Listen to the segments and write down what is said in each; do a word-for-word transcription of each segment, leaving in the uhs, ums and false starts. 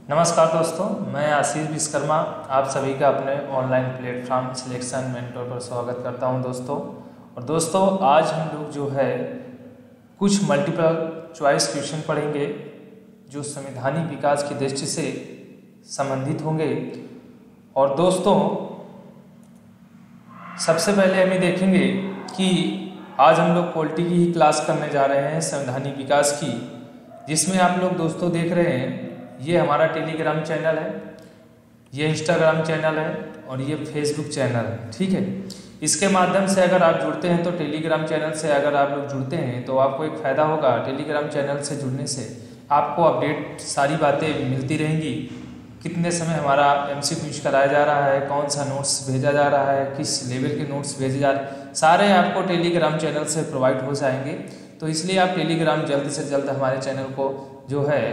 नमस्कार दोस्तों, मैं आशीष विश्वकर्मा आप सभी का अपने ऑनलाइन प्लेटफॉर्म सिलेक्शन मेंटोर पर स्वागत करता हूं दोस्तों। और दोस्तों आज हम लोग जो है कुछ मल्टीपल चॉइस क्वेश्चन पढ़ेंगे जो संवैधानिक विकास की दृष्टि से संबंधित होंगे। और दोस्तों सबसे पहले हमें देखेंगे कि आज हम लोग पॉलिटी की ही क्लास करने जा रहे हैं संवैधानिक विकास की, जिसमें आप लोग दोस्तों देख रहे हैं ये हमारा टेलीग्राम चैनल है, ये इंस्टाग्राम चैनल है और ये फेसबुक चैनल है। ठीक है, इसके माध्यम से अगर आप जुड़ते हैं तो टेलीग्राम चैनल से अगर आप लोग जुड़ते हैं तो आपको एक फ़ायदा होगा। टेलीग्राम चैनल से जुड़ने से आपको अपडेट सारी बातें मिलती रहेंगी, कितने समय हमारा एमसीक्यूज कराया जा रहा है, कौन सा नोट्स भेजा जा रहा है, किस लेवल के नोट्स भेजे जा रहे हैं, सारे आपको टेलीग्राम चैनल से प्रोवाइड हो जाएंगे। तो इसलिए आप टेलीग्राम जल्द से जल्द हमारे चैनल को जो है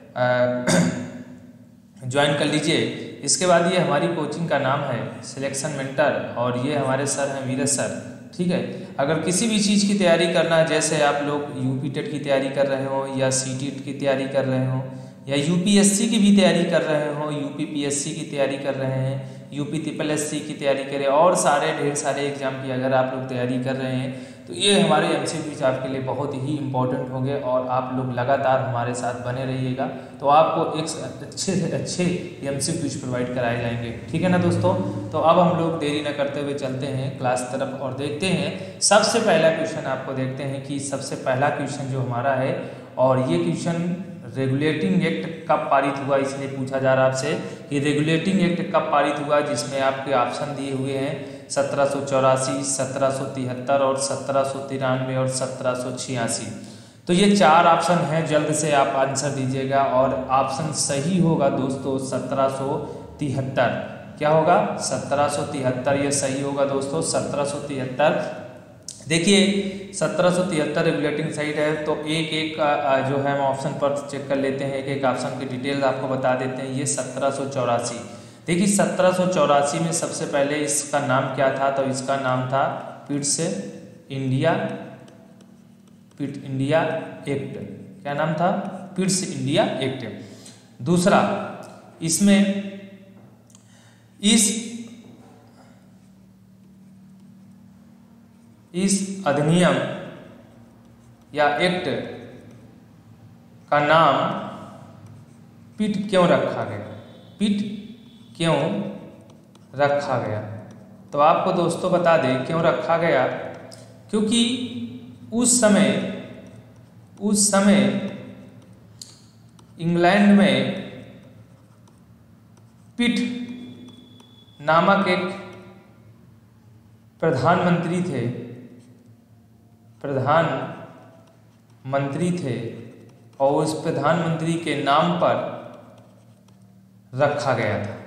ज्वाइन कर लीजिए। इसके बाद ये हमारी कोचिंग का नाम है सिलेक्शन मेंटर और ये हमारे सर हैं वीरेश सर। ठीक है, अगर किसी भी चीज़ की तैयारी करना है, जैसे आप लोग यूपी टेट की तैयारी कर रहे हो या सीटीट की तैयारी कर रहे हो या यूपीएससी की भी तैयारी कर रहे हो, यूपी पीएससी की तैयारी कर रहे हैं, यूपी ट्रिपल एससी की तैयारी करें और सारे ढेर सारे एग्जाम की अगर आप लोग तैयारी कर रहे हैं तो ये हमारे एमसीक्यूज आपके लिए बहुत ही इम्पोर्टेंट होंगे और आप लोग लगातार हमारे साथ बने रहिएगा तो आपको एक अच्छे से अच्छे एमसीक्यूज प्रोवाइड कराए जाएंगे। ठीक है ना दोस्तों, तो अब हम लोग देरी न करते हुए चलते हैं क्लास तरफ और देखते हैं सबसे पहला क्वेश्चन। आपको देखते हैं कि सबसे पहला क्वेश्चन जो हमारा है, और ये क्वेश्चन रेगुलेटिंग एक्ट कब पारित हुआ, इसलिए पूछा जा रहा है आपसे कि रेगुलेटिंग एक्ट कब पारित हुआ, जिसमें आपके ऑप्शन दिए हुए हैं सत्रह सौ चौरासी, सत्रह सौ तिहत्तर और सत्रह सौ तिरानवे और सत्रह सौ छियासी। तो ये चार ऑप्शन हैं, जल्द से आप आंसर दीजिएगा और ऑप्शन सही होगा दोस्तों सत्रह सौ तिहत्तर। क्या होगा? सत्रह सौ तिहत्तर, ये सही होगा दोस्तों सत्रह सौ तिहत्तर। देखिए सत्रह सौ तिहत्तर रेगुलेटिंग साइट है, तो एक एक जो है हम ऑप्शन पर चेक कर लेते हैं, एक एक ऑप्शन की डिटेल्स आपको बता देते हैं। ये सत्रह सौ चौरासी, देखिए सत्रह सौ चौरासी में सबसे पहले इसका नाम क्या था, तो इसका नाम था Pitt's India Pitt India Act. क्या नाम था? Pitt's India Act. दूसरा, इसमें इस इस अधिनियम या एक्ट का नाम पिट क्यों रखा गया? पिट क्यों रखा गया? तो आपको दोस्तों बता दें क्यों रखा गया, क्योंकि उस समय उस समय इंग्लैंड में पिट नामक एक प्रधानमंत्री थे प्रधानमंत्री थे और उस प्रधानमंत्री के नाम पर रखा गया था।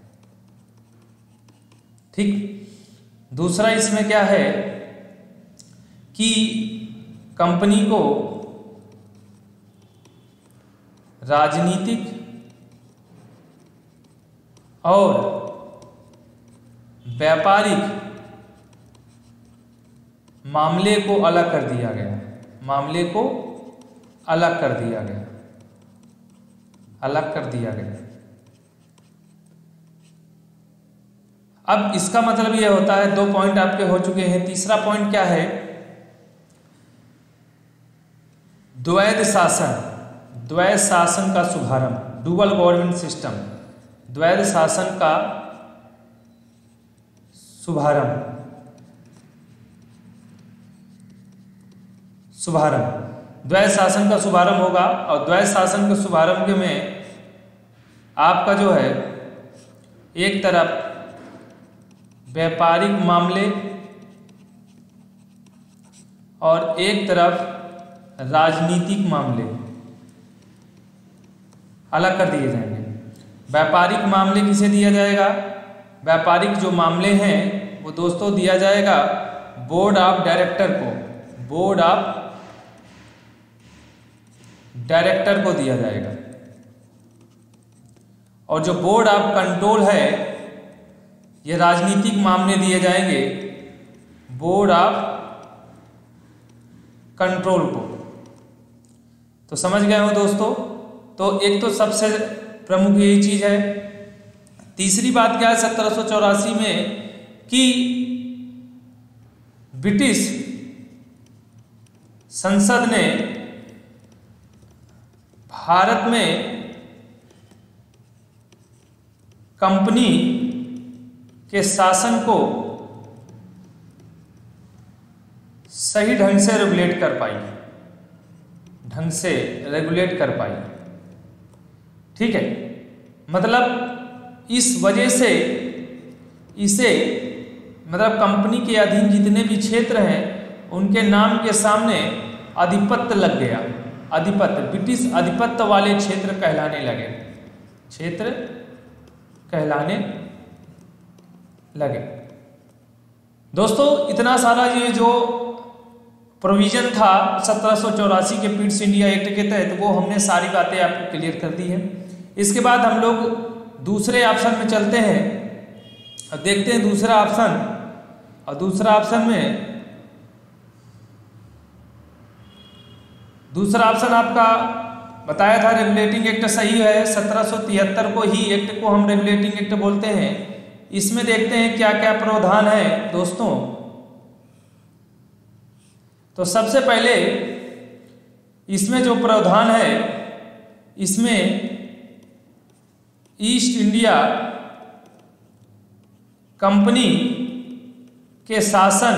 ठीक। दूसरा इसमें क्या है कि कंपनी को राजनीतिक और व्यापारिक मामले को अलग कर दिया गया मामले को अलग कर दिया गया अलग कर दिया गया। अब इसका मतलब यह होता है, दो पॉइंट आपके हो चुके हैं। तीसरा पॉइंट क्या है? द्वैध शासन द्वैध शासन का शुभारंभ, डुअल गवर्नमेंट सिस्टम, द्वैध शासन का शुभारंभ शुभारंभ द्वैध शासन का शुभारंभ होगा। और द्वैध शासन के शुभारंभ में आपका जो है एक तरफ व्यापारिक मामले और एक तरफ राजनीतिक मामले अलग कर दिए जाएंगे। व्यापारिक मामले किसे दिया जाएगा? व्यापारिक जो मामले हैं वो दोस्तों दिया जाएगा बोर्ड ऑफ डायरेक्टर को बोर्ड ऑफ डायरेक्टर को दिया जाएगा। और जो बोर्ड ऑफ कंट्रोल है, ये राजनीतिक मामले दिए जाएंगे बोर्ड ऑफ कंट्रोल को। तो समझ गए हो दोस्तों। तो एक तो सबसे प्रमुख यही चीज है। तीसरी बात क्या है सत्रह सौ चौरासी में कि ब्रिटिश संसद ने भारत में कंपनी के शासन को सही ढंग से रेगुलेट कर पाई, ढंग से रेगुलेट कर पाई। ठीक है, मतलब इस वजह से इसे मतलब कंपनी के अधीन जितने भी क्षेत्र हैं उनके नाम के सामने आधिपत्य लग गया। आधिपत्य, ब्रिटिश आधिपत्य वाले क्षेत्र कहलाने लगे, क्षेत्र कहलाने लगे। दोस्तों इतना सारा ये जो प्रोविजन था सत्रह सौ चौरासी के पिट्स इंडिया एक्ट के तहत, वो हमने सारी बातें आपको क्लियर कर दी हैं। इसके बाद हम लोग दूसरे ऑप्शन में चलते हैं और देखते हैं दूसरा ऑप्शन। और दूसरा ऑप्शन में दूसरा ऑप्शन आपका बताया था रेगुलेटिंग एक्ट सही है, सत्रह सौ तिहत्तर को ही एक्ट को हम रेगुलेटिंग एक्ट बोलते हैं। इसमें देखते हैं क्या क्या प्रावधान है दोस्तों। तो सबसे पहले इसमें जो प्रावधान है, इसमें ईस्ट इंडिया कंपनी के शासन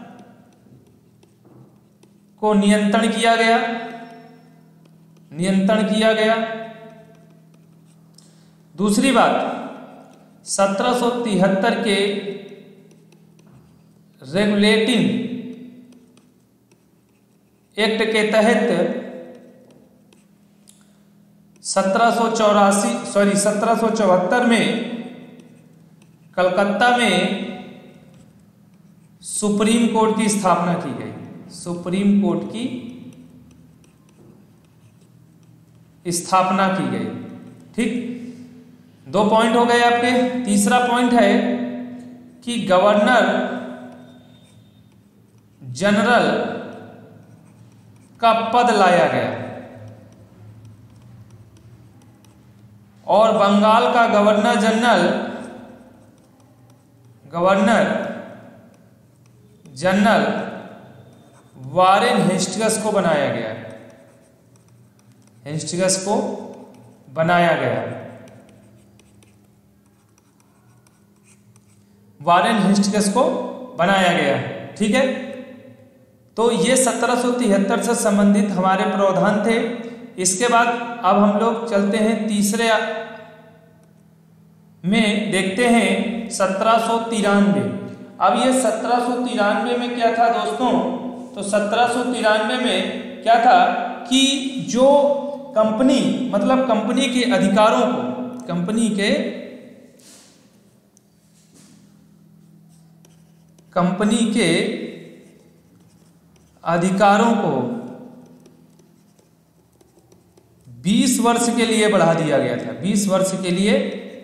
को नियंत्रण किया गया, नियंत्रण किया गया। दूसरी बात, सत्रह सौ तिहत्तर के रेगुलेटिंग एक्ट के तहत सत्रह सौ चौरासी सॉरी सत्रह सौ चौहत्तर में कलकत्ता में सुप्रीम कोर्ट की स्थापना की गई, सुप्रीम कोर्ट की स्थापना की गई। ठीक, दो पॉइंट हो गए आपके। तीसरा पॉइंट है कि गवर्नर जनरल का पद लाया गया और बंगाल का governor general governor general Warren Hastings को बनाया गया, हेस्टिंग्स को बनाया गया। वारेन हेस्टिंग्स को बनाया गया। ठीक है, तो ये सत्रह सौ तिहत्तर से संबंधित हमारे प्रावधान थे। इसके बाद अब हम लोग चलते हैं तीसरे में, देखते हैं सत्रह सौ तिरानवे। अब ये सत्रह सौ तिरानवे में क्या था दोस्तों, तो सत्रह सौ तिरानवे में क्या था कि जो कंपनी मतलब कंपनी के अधिकारों को कंपनी के कंपनी के अधिकारों को बीस वर्ष के लिए बढ़ा दिया गया था, बीस वर्ष के लिए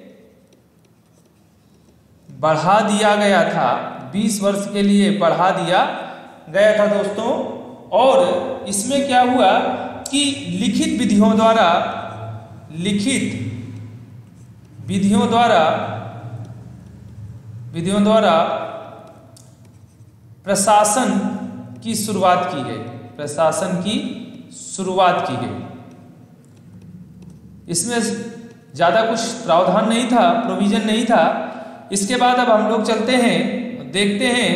बढ़ा दिया गया था, बीस वर्ष के लिए बढ़ा दिया गया था दोस्तों। और इसमें क्या हुआ कि लिखित विधियों द्वारा लिखित विधियों द्वारा विधियों द्वारा प्रशासन की शुरुआत की गई, प्रशासन की शुरुआत की गई। इसमें ज़्यादा कुछ प्रावधान नहीं था, प्रोविजन नहीं था। इसके बाद अब हम लोग चलते हैं, देखते हैं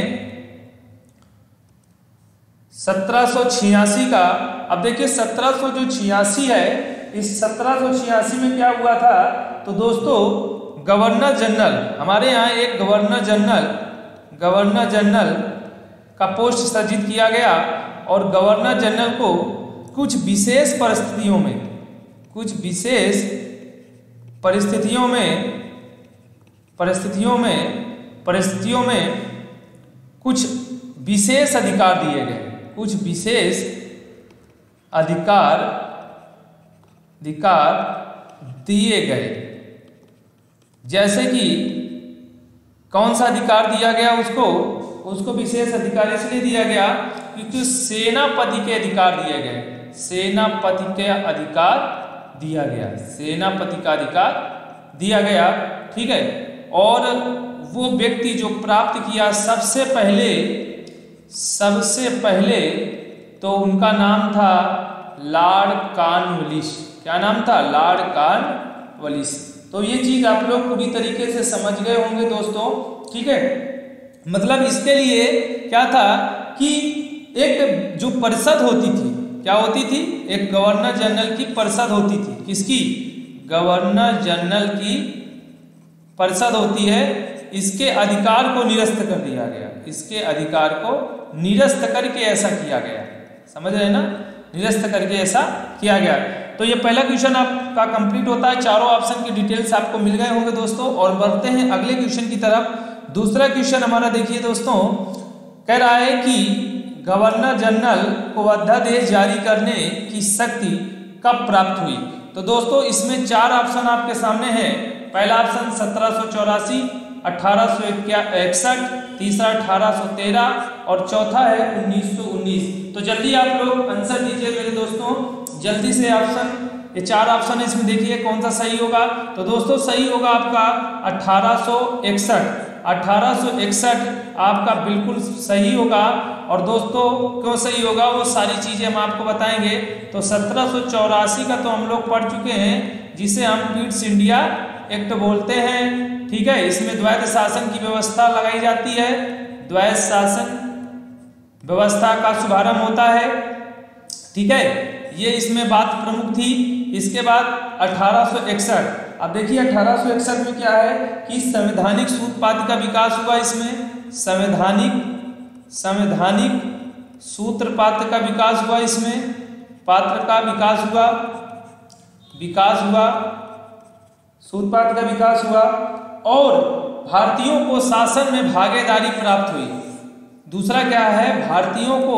सत्रह सौ छियासी का। अब देखिए सत्रह सौ जो छियासी है, इस सत्रह सौ छियासी में क्या हुआ था, तो दोस्तों गवर्नर जनरल, हमारे यहाँ एक गवर्नर जनरल गवर्नर जनरल का पोस्ट सृजित किया गया और गवर्नर जनरल को कुछ विशेष परिस्थितियों में कुछ विशेष परिस्थितियों में परिस्थितियों में परिस्थितियों में कुछ विशेष अधिकार दिए गए, कुछ विशेष अधिकार अधिकार दिए गए। जैसे कि कौन सा अधिकार दिया गया, उसको उसको विशेष अधिकार इसलिए दिया गया क्योंकि सेनापति के अधिकार दिए गए, सेनापति के अधिकार दिया गया, सेनापति का अधिकार दिया गया, ठीक है। और वो व्यक्ति जो प्राप्त किया सबसे पहले सबसे पहले तो उनका नाम था लॉर्ड कॉर्नवालिस। क्या नाम था? Lord Cornwallis. तो ये चीज आप लोग पूरी तरीके से समझ गए होंगे दोस्तों, ठीक है। मतलब इसके लिए क्या था कि एक जो परिषद होती थी, क्या होती थी? एक गवर्नर जनरल की परिषद होती थी। किसकी? गवर्नर जनरल की परिषद होती है। इसके अधिकार को निरस्त कर दिया गया, इसके अधिकार को निरस्त करके ऐसा किया गया, समझ रहे हैं ना? निरस्त करके ऐसा किया गया। तो ये पहला क्वेश्चन आपका कंप्लीट होता है। चारों ऑप्शन की डिटेल्स आपको मिल गए होंगे दोस्तों। और बढ़ते हैं अगले क्वेश्चन की तरफ। दूसरा क्वेश्चन हमारा देखिए दोस्तों, कह रहा है कि गवर्नर जनरल को अध्यादेश जारी करने की शक्ति कब प्राप्त हुई? तो दोस्तों इसमें चार ऑप्शन आपके सामने हैं। पहला ऑप्शन सत्रह सौ चौरासी, अठारह सौ इकसठ, तीसरा अठारह सौ तेरह और चौथा है उन्नीस सौ उन्नीस। तो जल्दी आप लोग आंसर दीजिए मेरे दोस्तों, जल्दी से ऑप्शन, ये चार ऑप्शन है, इसमें देखिए कौन सा सही होगा। तो दोस्तों सही होगा आपका अठारह सौ इकसठ। अठारह सौ इकसठ आपका बिल्कुल सही होगा। और दोस्तों क्यों सही होगा वो सारी चीजें हम आपको बताएंगे। तो सत्रह सौ चौरासी का तो हम लोग पढ़ चुके हैं, जिसे हम पिट्स इंडिया एक्ट बोलते हैं, ठीक है। इसमें द्वैध शासन की व्यवस्था लगाई जाती है, द्वैध शासन व्यवस्था का शुभारंभ होता है, ठीक है। ये इसमें बात प्रमुख थी। इसके बाद अठारह सौ इकसठ, अब देखिए अठारह सौ इकसठ में क्या है कि संवैधानिक सूत्रपात का विकास हुआ। इसमें संवैधानिक संवैधानिक सूत्रपात का विकास हुआ, इसमें पात्र का विकास हुआ विकास हुआ सूत्रपात का विकास हुआ और भारतीयों को शासन में भागीदारी प्राप्त हुई। दूसरा क्या है? भारतीयों को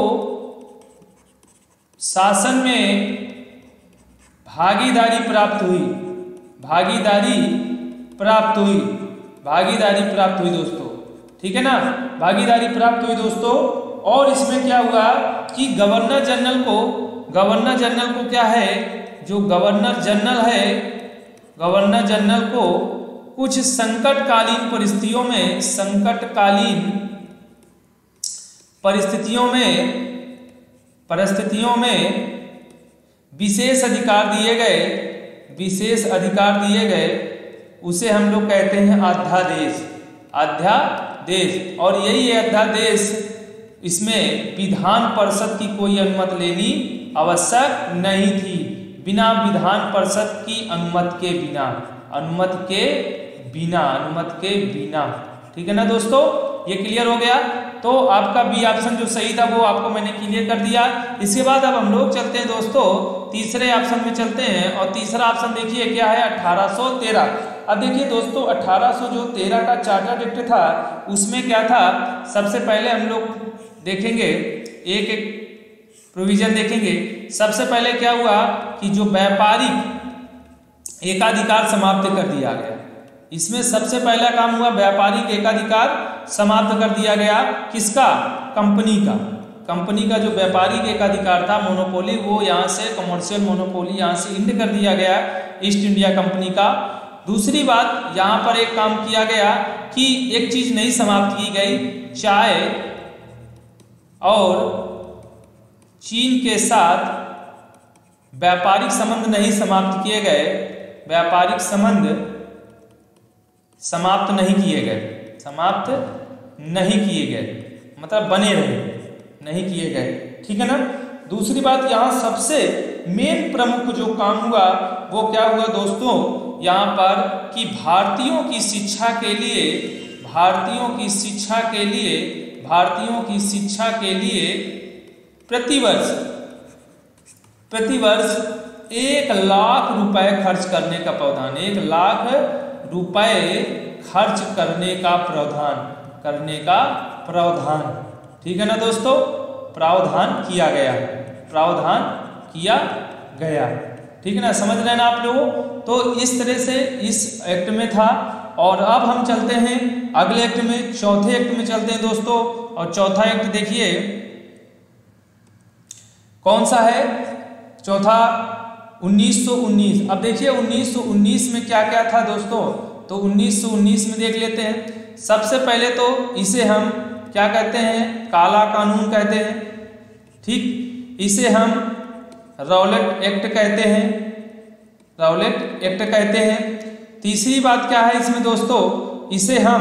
शासन में भागीदारी प्राप्त हुई भागीदारी प्राप्त हुई भागीदारी प्राप्त हुई दोस्तों, ठीक है ना? भागीदारी प्राप्त हुई दोस्तों। और इसमें क्या हुआ कि गवर्नर जनरल को गवर्नर जनरल को क्या है, जो गवर्नर जनरल है, गवर्नर जनरल को कुछ संकटकालीन परिस्थितियों में संकटकालीन परिस्थितियों में परिस्थितियों में विशेष अधिकार दिए गए विशेष अधिकार दिए गए उसे हम लोग कहते हैं अध्यादेश अध्यादेश और यही अध्यादेश, इसमें विधान परिषद की कोई अनुमति लेनी आवश्यक नहीं थी। बिना विधान परिषद की अनुमति के बिना अनुमति के बिना अनुमति के बिना ठीक है ना दोस्तों, ये क्लियर हो गया। तो आपका बी ऑप्शन जो सही था वो आपको मैंने क्लियर कर दिया। इसके बाद अब हम लोग चलते हैं दोस्तों तीसरे ऑप्शन में चलते हैं और तीसरा ऑप्शन देखिए क्या है, अठारह सौ तेरह। अब देखिए दोस्तों अठारह सौ जो तेरह का चार्टर्ड एक्ट था उसमें क्या था, सबसे पहले हम लोग देखेंगे एक एक प्रोविजन देखेंगे। सबसे पहले क्या हुआ कि जो व्यापारिक एकाधिकार समाप्त कर दिया गया। इसमें सबसे पहला काम हुआ व्यापारिक एकाधिकार समाप्त कर दिया गया। किसका? कंपनी का। कंपनी का जो व्यापारिक एकाधिकार था मोनोपोली, वो यहाँ से कमर्शियल मोनोपोली यहाँ से इंड कर दिया गया ईस्ट इंडिया कंपनी का। दूसरी बात यहाँ पर एक काम किया गया कि एक चीज नहीं समाप्त की गई, चाय और चीन के साथ व्यापारिक संबंध नहीं समाप्त किए गए व्यापारिक संबंध समाप्त नहीं किए गए समाप्त नहीं किए गए मतलब बने रहे, नहीं किए गए, ठीक है ना। दूसरी बात यहाँ सबसे मेन प्रमुख जो काम हुआ वो क्या हुआ दोस्तों, यहाँ पर कि भारतीयों की शिक्षा के लिए भारतीयों की शिक्षा के लिए भारतीयों की शिक्षा के लिए प्रतिवर्ष प्रतिवर्ष एक लाख रुपए खर्च करने का प्रावधान एक लाख रुपए खर्च करने का प्रावधान करने का प्रावधान ठीक है ना दोस्तों, प्रावधान किया गया प्रावधान किया गया ठीक है ना, समझ रहे हैं ना आप लोगों। तो इस तरह से इस एक्ट में था। और अब हम चलते हैं अगले एक्ट में, चौथे एक्ट में चलते हैं दोस्तों। और चौथा एक्ट देखिए कौन सा है, चौथा उन्नीस सौ उन्नीस। अब देखिए उन्नीस सौ उन्नीस में क्या क्या था दोस्तों, तो उन्नीस सौ उन्नीस में देख लेते हैं। सबसे पहले तो इसे हम क्या कहते हैं, काला कानून कहते हैं, ठीक। इसे हम रॉलेट एक्ट कहते हैं, रॉलेट एक्ट कहते हैं। तीसरी बात क्या है इसमें दोस्तों, इसे हम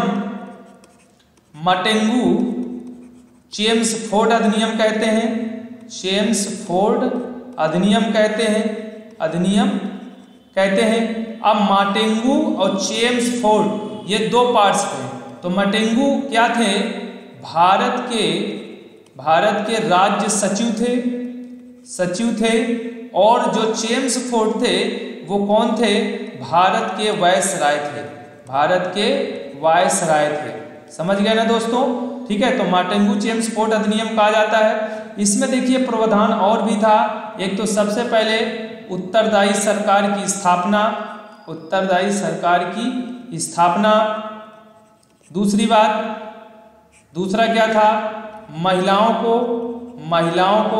मटेंगू चेम्सफोर्ड अधिनियम कहते हैं, चेम्सफोर्ड अधिनियम कहते हैं, अधिनियम कहते हैं। अब माटेंगू और चेम्सफोर्ड ये दो पार्ट्स थे। तो मटेंगू क्या थे, भारत के भारत के राज्य सचिव थे, सचिव थे। और जो चेम्सफोर्ड थे वो कौन थे, भारत के वायसराय थे, भारत के वायसराय थे। समझ गए ना दोस्तों, ठीक है। तो माटेंगू चेम्सफोर्ड अधिनियम कहा जाता है। इसमें देखिए प्रावधान और भी था। एक तो सबसे पहले उत्तरदायी सरकार की स्थापना, उत्तरदायी सरकार की स्थापना। दूसरी बात, दूसरा क्या था, महिलाओं को महिलाओं को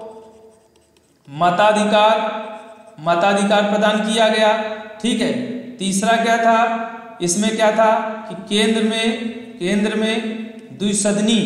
मताधिकार मताधिकार प्रदान किया गया, ठीक है। तीसरा क्या था, इसमें क्या था कि केंद्र में केंद्र में द्विसदनी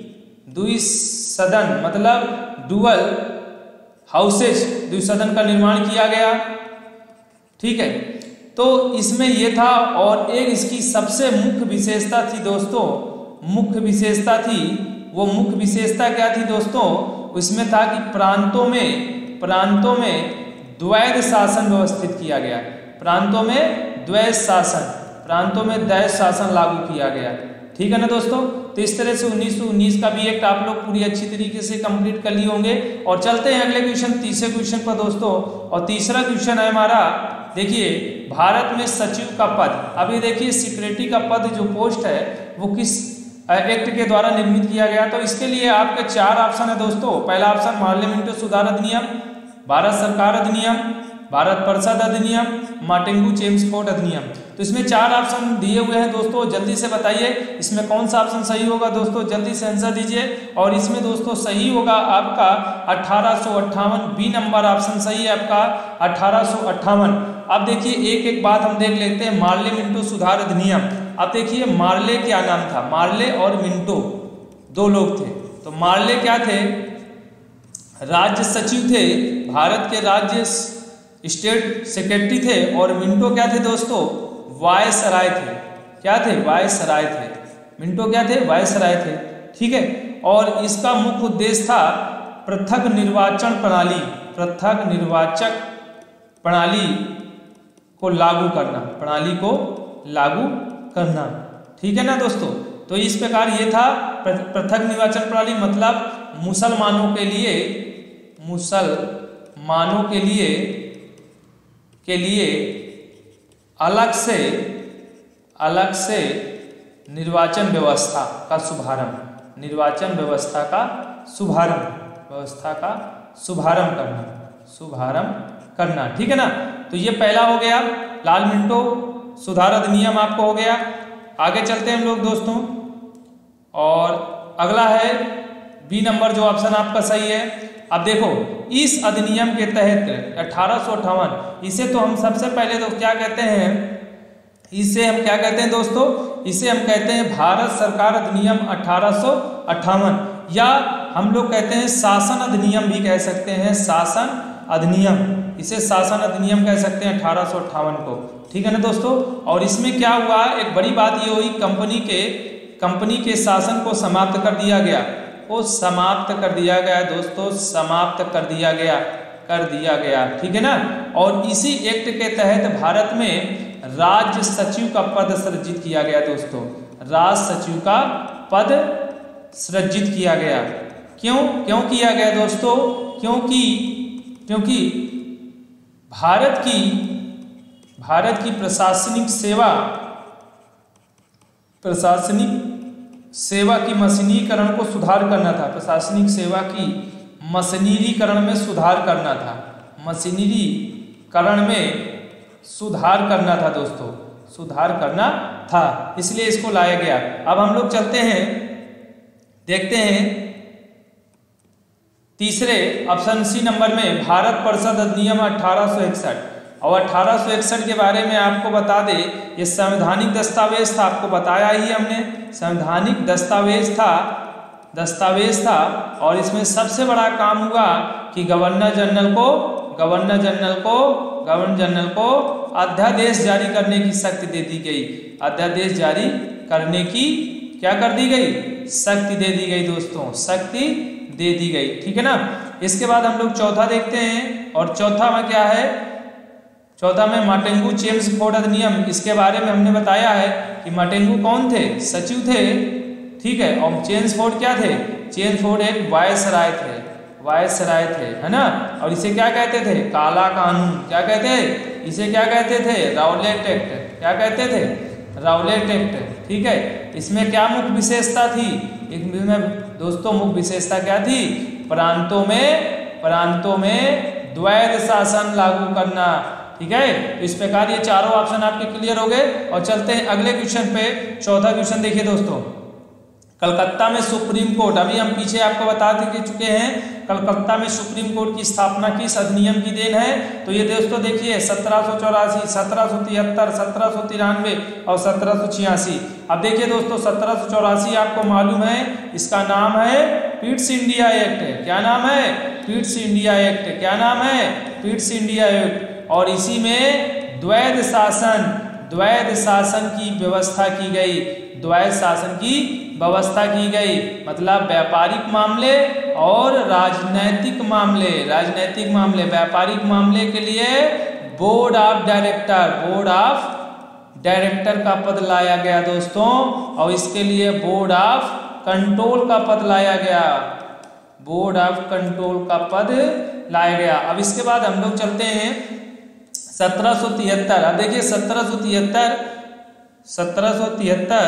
द्विसदन मतलब डुअल हाउसेज, द्विसदन का निर्माण किया गया, ठीक है। तो इसमें यह था। और एक इसकी सबसे मुख्य विशेषता थी दोस्तों, मुख्य विशेषता थी, वो मुख्य विशेषता क्या थी दोस्तों, उसमें था कि प्रांतों में प्रांतों में द्वैध शासन व्यवस्थित किया गया, प्रांतों में द्वैध शासन प्रांतों में द्वैध शासन लागू किया गया, ठीक है ना दोस्तों। तो इस तरह से उन्नीस सौ उन्नीस का भी एक आप लोग पूरी अच्छी तरीके से कंप्लीट कर लिए होंगे। और चलते हैं अगले क्वेश्चन, तीसरे क्वेश्चन पर दोस्तों। और तीसरा क्वेश्चन है हमारा, देखिए भारत में सचिव का पद, अभी देखिए सिक्योरिटी का पद जो पोस्ट है वो किस एक्ट के द्वारा निर्मित किया गया। तो इसके लिए आपके चार ऑप्शन है दोस्तों। पहला ऑप्शन मार्ले मिंटो सुधार अधिनियम, भारत सरकार अधिनियम, भारत परिषद अधिनियम, माटेंगू चेम्सफोर्ड अधिनियम। तो इसमें चार ऑप्शन दिए हुए हैं दोस्तों, जल्दी से बताइए इसमें कौन सा ऑप्शन सही होगा दोस्तों, जल्दी से आंसर दीजिए। और इसमें दोस्तों सही होगा आपका अठारह सौ अट्ठावन, बी नंबर ऑप्शन सही है आपका अठारह सौ अट्ठावन। अब देखिए एक एक बात हम देख लेते हैं, मार्ले मिंटो सुधार अधिनियम। अब देखिए मार्ले क्या नाम था, मार्ले और मिंटो दो लोग थे। तो मार्ले क्या थे, राज्य सचिव थे, भारत के राज्य स्टेट सेक्रेटरी थे। और मिंटो क्या थे दोस्तों, वायसराय थे। क्या थे, वायसराय थे। मिंटो क्या थे, वायसराय थे, ठीक है। और इसका मुख्य उद्देश्य था पृथक निर्वाचन प्रणाली, पृथक निर्वाचक प्रणाली को लागू करना, प्रणाली को लागू करना, ठीक है ना दोस्तों। तो इस प्रकार ये था पृथक निर्वाचन प्रणाली, मतलब मुसलमानों के लिए मुसलमानों के लिए के लिए अलग से अलग से निर्वाचन व्यवस्था का शुभारंभ, निर्वाचन व्यवस्था का शुभारंभ व्यवस्था का शुभारंभ करना शुभारंभ करना ठीक है ना। तो ये पहला हो गया, लाल मिंटो सुधार अधिनियम आपको हो गया। आगे चलते हैं हम लोग दोस्तों, और अगला है बी नंबर जो ऑप्शन आपका सही है। अब देखो इस अधिनियम के तहत अठारह सौ अट्ठावन, इसे तो हम सबसे पहले तो क्या कहते हैं, इसे हम क्या कहते हैं दोस्तों, इसे हम कहते हैं भारत सरकार अधिनियम अठारह सौ अट्ठावन, या हम लोग कहते हैं शासन अधिनियम भी कह सकते हैं, शासन अधिनियम, इसे शासन अधिनियम कह सकते हैं अठारह सौ अट्ठावन को, ठीक है ना दोस्तों। और इसमें क्या हुआ, एक बड़ी बात ये हुई, कंपनी के कंपनी के शासन को समाप्त कर दिया गया, वो समाप्त कर दिया गया दोस्तों, समाप्त कर दिया गया कर दिया गया ठीक है ना। और इसी एक्ट के तहत भारत में राज्य सचिव का पद सृजित किया गया दोस्तों, राज्य सचिव का पद सृजित किया गया। क्यों क्यों किया गया दोस्तों, क्योंकि क्योंकि भारत की भारत की प्रशासनिक सेवा प्रशासनिक सेवा की मशीनीकरण को सुधार करना था, प्रशासनिक सेवा की मशीनीकरण में सुधार करना था, मशीनीकरण में सुधार करना था दोस्तों, सुधार करना था, इसलिए इसको लाया गया। अब हम लोग चलते हैं, देखते हैं तीसरे ऑप्शन सी नंबर में भारत परिषद अधिनियम अठारह सौ इकसठ। और अठारह सौ इकसठ के बारे में आपको बता दे, ये संवैधानिक दस्तावेज था, आपको बताया ही हमने, संवैधानिक दस्तावेज था दस्तावेज था और इसमें सबसे बड़ा काम हुआ कि गवर्नर जनरल को गवर्नर जनरल को गवर्नर जनरल को अध्यादेश जारी करने की शक्ति दे दी गई। अध्यादेश जारी करने की क्या कर दी गई? शक्ति दे दी गई दोस्तों, शक्ति दे दी गई। ठीक है ना। इसके बाद हम लोग चौथा देखते हैं और चौथा में क्या है? चौथा में मार्टिन चेम्सफोर्ड अधिनियम। इसके बारे में हमने बताया है कि मार्टिन कौन थे? सचिव थे। ठीक है। और चेम्सफोर्ड क्या थे? चेम्सफोर्ड एक वायसराय थे वायसराय थे है ना। और इसे क्या कहते थे? काला कानून। क्या कहते हैं इसे? क्या कहते थे? Rowlatt Act. क्या कहते थे? Rowlatt Act. ठीक है। इसमें क्या मुख्य विशेषता थी? इसमें दोस्तों मुख्य विशेषता क्या थी? प्रांतों में प्रांतों में द्वैध शासन लागू करना। ठीक है। तो इस प्रकार ये चारों ऑप्शन आपके क्लियर हो गए और चलते हैं अगले क्वेश्चन पे। चौथा क्वेश्चन देखिए दोस्तों, कलकत्ता में सुप्रीम कोर्ट, अभी हम पीछे आपको बता चुके हैं कलकत्ता में सुप्रीम कोर्ट की स्थापना किस अधिनियम की देन है? तो ये दोस्तों देखिए सत्रह सौ चौरासी, सत्रह सौ तिहत्तर, सत्रह सौ तिरानवे और सत्रह सौ छियासी। अब देखिए दोस्तों सत्रह सौ चौरासी आपको मालूम है, इसका नाम है पिट्स इंडिया एक्ट। क्या नाम है? Pitt's India Act. क्या नाम है? Pitt's India Act. और इसी में द्वैध शासन द्वैध शासन की व्यवस्था की गई द्वैध शासन की व्यवस्था की गई मतलब व्यापारिक मामले और राजनैतिक मामले राजनैतिक मामले व्यापारिक मामले के लिए board of director board of director का पद लाया गया दोस्तों। और इसके लिए बोर्ड ऑफ कंट्रोल का पद लाया गया बोर्ड ऑफ कंट्रोल का पद लाया गया। अब इसके बाद हम लोग चलते हैं सत्रह सौ तिहत्तर। अब देखिए सत्रह सौ तिहत्तर सत्रह सौ तिहत्तर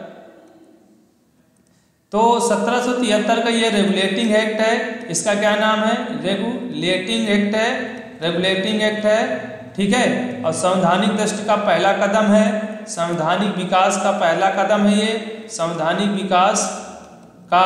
तो सत्रह सौ तिहत्तर का ये रेगुलेटिंग एक्ट है। इसका क्या नाम है? रेगुलेटिंग एक्ट है रेगुलेटिंग एक्ट है। ठीक है। और संवैधानिक दृष्टि का पहला कदम है संवैधानिक विकास का पहला कदम है ये संवैधानिक विकास का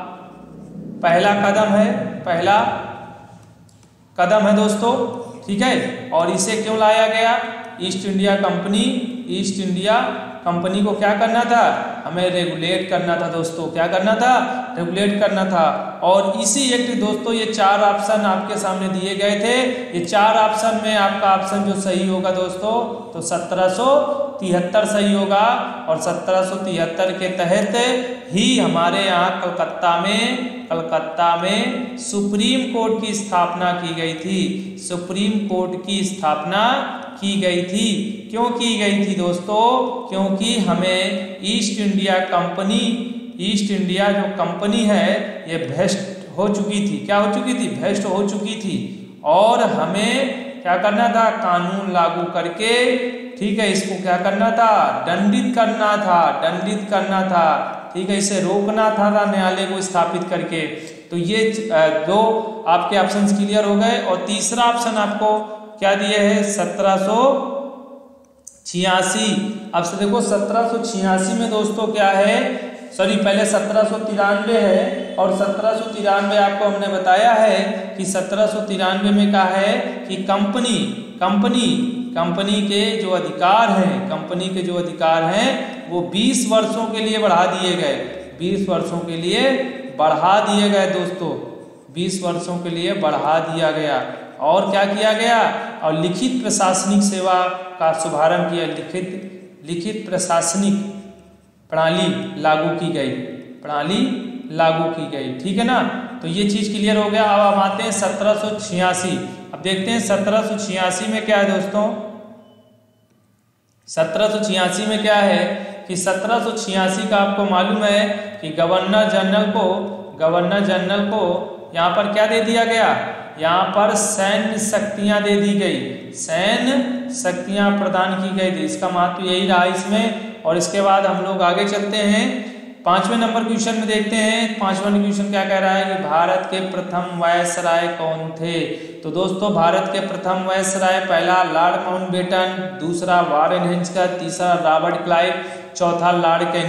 पहला कदम है पहला कदम है दोस्तों। ठीक है। और इसे क्यों लाया गया? East India Company East India Company को क्या करना था? हमें रेगुलेट करना था दोस्तों। क्या करना था? रेगुलेट करना था। और इसी एक्ट दोस्तों ये चार ऑप्शन आपके सामने दिए गए थे। ये चार ऑप्शन में आपका ऑप्शन जो सही होगा दोस्तों तो सत्रह सौ तिहत्तर सही होगा। और सत्रह सौ तिहत्तर के तहत ही हमारे यहाँ कलकत्ता में कलकत्ता में सुप्रीम कोर्ट की स्थापना की गई थी सुप्रीम कोर्ट की स्थापना की गई थी। क्यों की गई थी दोस्तों? क्योंकि हमें East India Company East India जो कंपनी है ये भ्रष्ट हो चुकी थी। क्या हो चुकी थी? भ्रष्ट हो चुकी थी। और हमें क्या करना था? कानून लागू करके ठीक है इसको क्या करना था? दंडित करना था दंडित करना था। ठीक है। इसे रोकना था न्यायालय को स्थापित करके। तो ये दो आपके ऑप्शन क्लियर हो गए। और तीसरा ऑप्शन आपको क्या दिए है? सत्रह सौ छियासी। अब से देखो सत्रह सौ छियासी में दोस्तों क्या है? सॉरी पहले सत्रह सौ तिरानवे है और सत्रह सौ तिरानवे आपको हमने बताया है कि सत्रह सौ तिरानवे में क्या है कि कंपनी कंपनी कंपनी के जो अधिकार हैं कंपनी के जो अधिकार हैं वो बीस वर्षों के लिए बढ़ा दिए गए बीस वर्षों के लिए बढ़ा दिए गए दोस्तों बीस वर्षों के लिए बढ़ा दिया गया। और क्या किया गया? और लिखित प्रशासनिक सेवा का शुभारंभ किया लिखित लिखित प्रशासनिक प्रणाली लागू की गई प्रणाली लागू की गई। ठीक है ना। तो ये चीज क्लियर हो गया। अब हम आते हैं सत्रह सौ छियासी। अब देखते हैं सत्रह सौ छियासी में क्या है दोस्तों। सत्रह सौ छियासी में क्या है कि सत्रह सौ छियासी का आपको मालूम है कि गवर्नर जनरल को गवर्नर जनरल को यहाँ पर क्या दे दिया गया? यहाँ पर सैन्य शक्तियाँ दे दी गई सैन्य शक्तियाँ प्रदान की गई थी। इसका महत्व यही रहा इसमें। और इसके बाद हम लोग आगे चलते हैं पांचवें नंबर क्वेश्चन में देखते हैं। पांचवा क्वेश्चन क्या कह रहा है कि भारत के प्रथम वायसराय कौन थे? तो दोस्तों भारत के प्रथम वायसराय पहला लॉर्ड माउंटबेटन, दूसरा वारेन हेस्टिंग्स, तीसरा रॉबर्ट क्लाइव, चौथा लॉर्ड कैनिंग।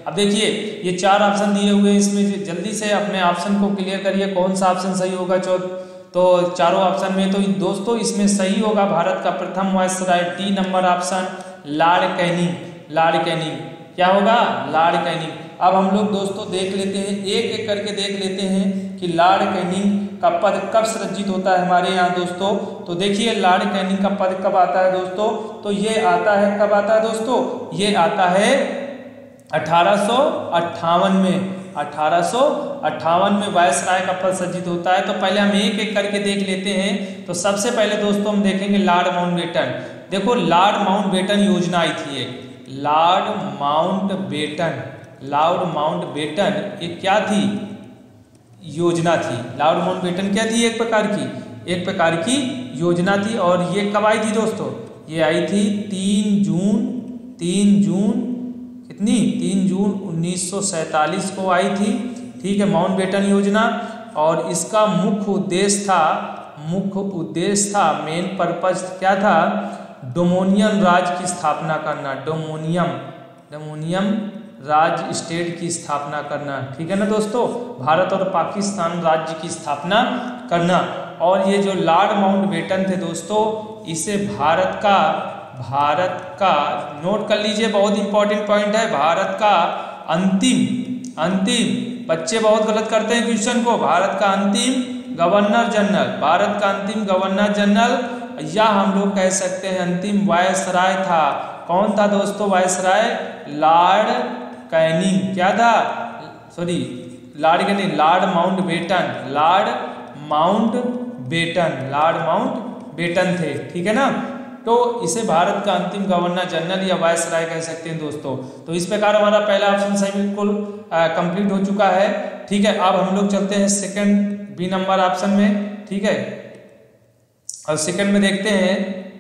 अब देखिए ये चार ऑप्शन दिए हुए हैं, इसमें जल्दी से अपने ऑप्शन को क्लियर करिए कौन सा ऑप्शन सही होगा। चौ तो चारों ऑप्शन में तो दोस्तों इसमें सही होगा भारत का प्रथम viceroy D number option Lord Canning. Lord Canning क्या होगा? Lord Canning. अब हम लोग दोस्तों देख लेते हैं, एक एक करके देख लेते हैं कि लॉर्ड कैनिंग का पद कब सृजित होता है हमारे यहाँ दोस्तों। तो देखिए लॉर्ड कैनिंग का पद कब आता है दोस्तों, तो ये आता है, कब आता है दोस्तों, ये आता है अठारह सौ अट्ठावन में। अठारह सौ अट्ठावन में वायसराय का पद सृजित होता है। तो पहले हम एक एक करके देख लेते हैं। तो सबसे पहले दोस्तों हम देखेंगे लॉर्ड माउंटबेटन। देखो लॉर्ड माउंटबेटन योजना आई थी एक, लॉर्ड माउंटबेटन, लॉर्ड माउंटबेटन एक क्या थी? योजना थी। लॉर्ड माउंटबेटन क्या थी? एक प्रकार की एक प्रकार की योजना थी। और ये कब आई थी दोस्तों? ये आई थी तीन जून तीन जून कितनी तीन जून उन्नीस सौ सैंतालीस को आई थी। ठीक है, माउंटबेटन योजना। और इसका मुख्य उद्देश्य था मुख्य उद्देश्य था मेन पर्पज क्या था? डोमिनियन राज्य की स्थापना करना। डोमिनियन डोमिनियन राज्य स्टेट की स्थापना करना। ठीक है ना दोस्तों, भारत और पाकिस्तान राज्य की स्थापना करना। और ये जो लॉर्ड माउंटबेटन थे दोस्तों, इसे भारत का भारत का नोट कर लीजिए, बहुत इंपॉर्टेंट पॉइंट है, भारत का अंतिम अंतिम बच्चे बहुत गलत करते हैं क्वेश्चन को। भारत का अंतिम गवर्नर जनरल, भारत का अंतिम गवर्नर जनरल, या हम लोग कह सकते हैं अंतिम वायसराय था। कौन था दोस्तों वायसराय? Lord Canning. क्या था? Sorry Lord Canning, Lord Mountbatten, Lord Mountbatten, Lord Mountbatten थे। ठीक है ना, तो इसे भारत का अंतिम गवर्नर जनरल या वायसराय कह सकते हैं दोस्तों। तो इस प्रकार हमारा पहला ऑप्शन सही बिल्कुल कंप्लीट हो चुका है। ठीक है, अब हम लोग चलते हैं सेकंड बी नंबर ऑप्शन में। ठीक है, और सेकंड में देखते हैं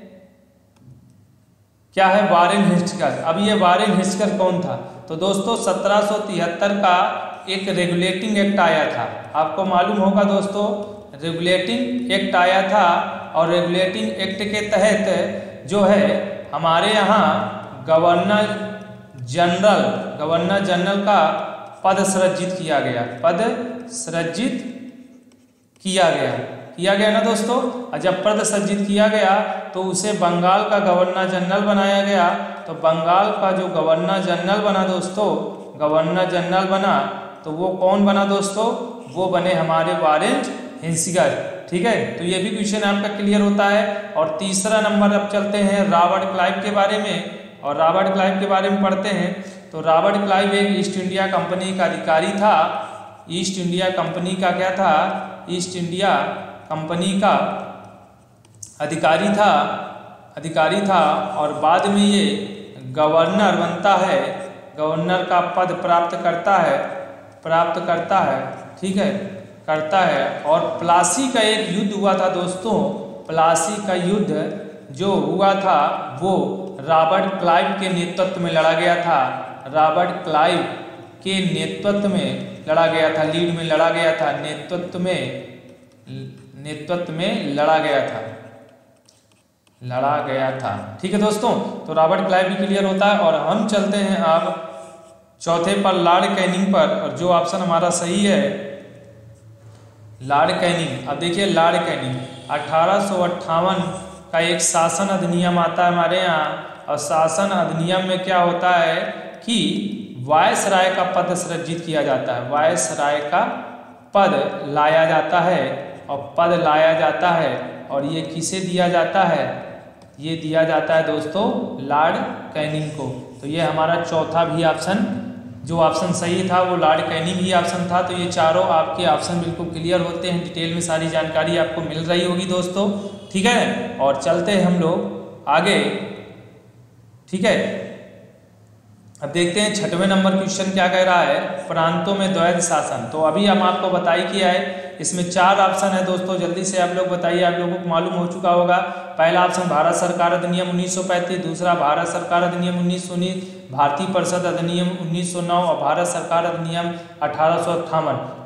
क्या है? Warren Hastings. अब ये वारेन हेस्टिंग्स कौन था? तो दोस्तों सत्रह सौ तिहत्तर का एक रेगुलेटिंग एक्ट आया था। आपको मालूम होगा दोस्तों, रेगुलेटिंग एक्ट आया था। और रेगुलेटिंग एक्ट के तहत जो है हमारे यहाँ गवर्नर जनरल गवर्नर जनरल का पद सृजित किया गया। पद सृजित किया गया किया गया ना दोस्तों। और जब पद सृजित किया गया तो उसे बंगाल का गवर्नर जनरल बनाया गया। तो बंगाल का जो गवर्नर जनरल बना दोस्तों, गवर्नर जनरल बना, तो वो कौन बना दोस्तों? वो बने हमारे वारेन हेस्टिंग्स। ठीक है, तो ये भी क्वेश्चन आपका क्लियर होता है। और तीसरा नंबर अब चलते हैं रॉबर्ट क्लाइव के बारे में। और रॉबर्ट क्लाइव के बारे में पढ़ते हैं। तो रॉबर्ट क्लाइव एक ईस्ट इंडिया कंपनी का अधिकारी था। ईस्ट इंडिया कंपनी का क्या था? ईस्ट इंडिया कंपनी का अधिकारी था अधिकारी था और बाद में ये गवर्नर बनता है, गवर्नर का पद प्राप्त करता है प्राप्त करता है ठीक है करता है। और प्लासी का एक युद्ध हुआ था दोस्तों। प्लासी का युद्ध जो हुआ था वो रॉबर्ट क्लाइव के नेतृत्व में लड़ा गया था। रॉबर्ट क्लाइव के नेतृत्व में लड़ा गया था, लीड में लड़ा गया था, नेतृत्व में नेतृत्व में लड़ा गया था लड़ा गया था ठीक है दोस्तों। तो रॉबर्ट क्लाइव भी क्लियर होता है। और हम चलते हैं अब चौथे पर, लॉर्ड कैनिंग पर। और जो ऑप्शन हमारा सही है लॉर्ड कैनिंग। अब देखिए लॉर्ड कैनिंग अठारह सौ अट्ठावन का एक शासन अधिनियम आता है हमारे यहाँ। और शासन अधिनियम में क्या होता है कि वायसराय का पद सृजित किया जाता है। वायसराय का पद लाया जाता है और पद लाया जाता है और ये किसे दिया जाता है? ये दिया जाता है दोस्तों लॉर्ड कैनिंग को। तो ये हमारा चौथा भी ऑप्शन, जो ऑप्शन सही था वो लॉर्ड कैनिंग ही ऑप्शन था। तो ये चारों आपके ऑप्शन बिल्कुल क्लियर होते हैं। डिटेल में सारी जानकारी आपको मिल रही होगी दोस्तों, ठीक है। और चलते हैं हम लोग आगे, ठीक है। अब देखते हैं छठवें नंबर क्वेश्चन क्या कह रहा है, प्रांतों में द्वैध शासन। तो अभी हम आपको बताई किया है, इसमें चार ऑप्शन है दोस्तों, जल्दी से आप लोग बताइए, आप लोगों को मालूम हो चुका होगा। पहला ऑप्शन भारत सरकार अधिनियम उन्नीस सौ पैंतीस, दूसरा भारत सरकार अधिनियम उन्नीस सौ उन्नीस, भारतीय परिषद अधिनियम उन्नीस सौ नौ और भारत सरकार अधिनियम अठारह सौ अट्ठावन।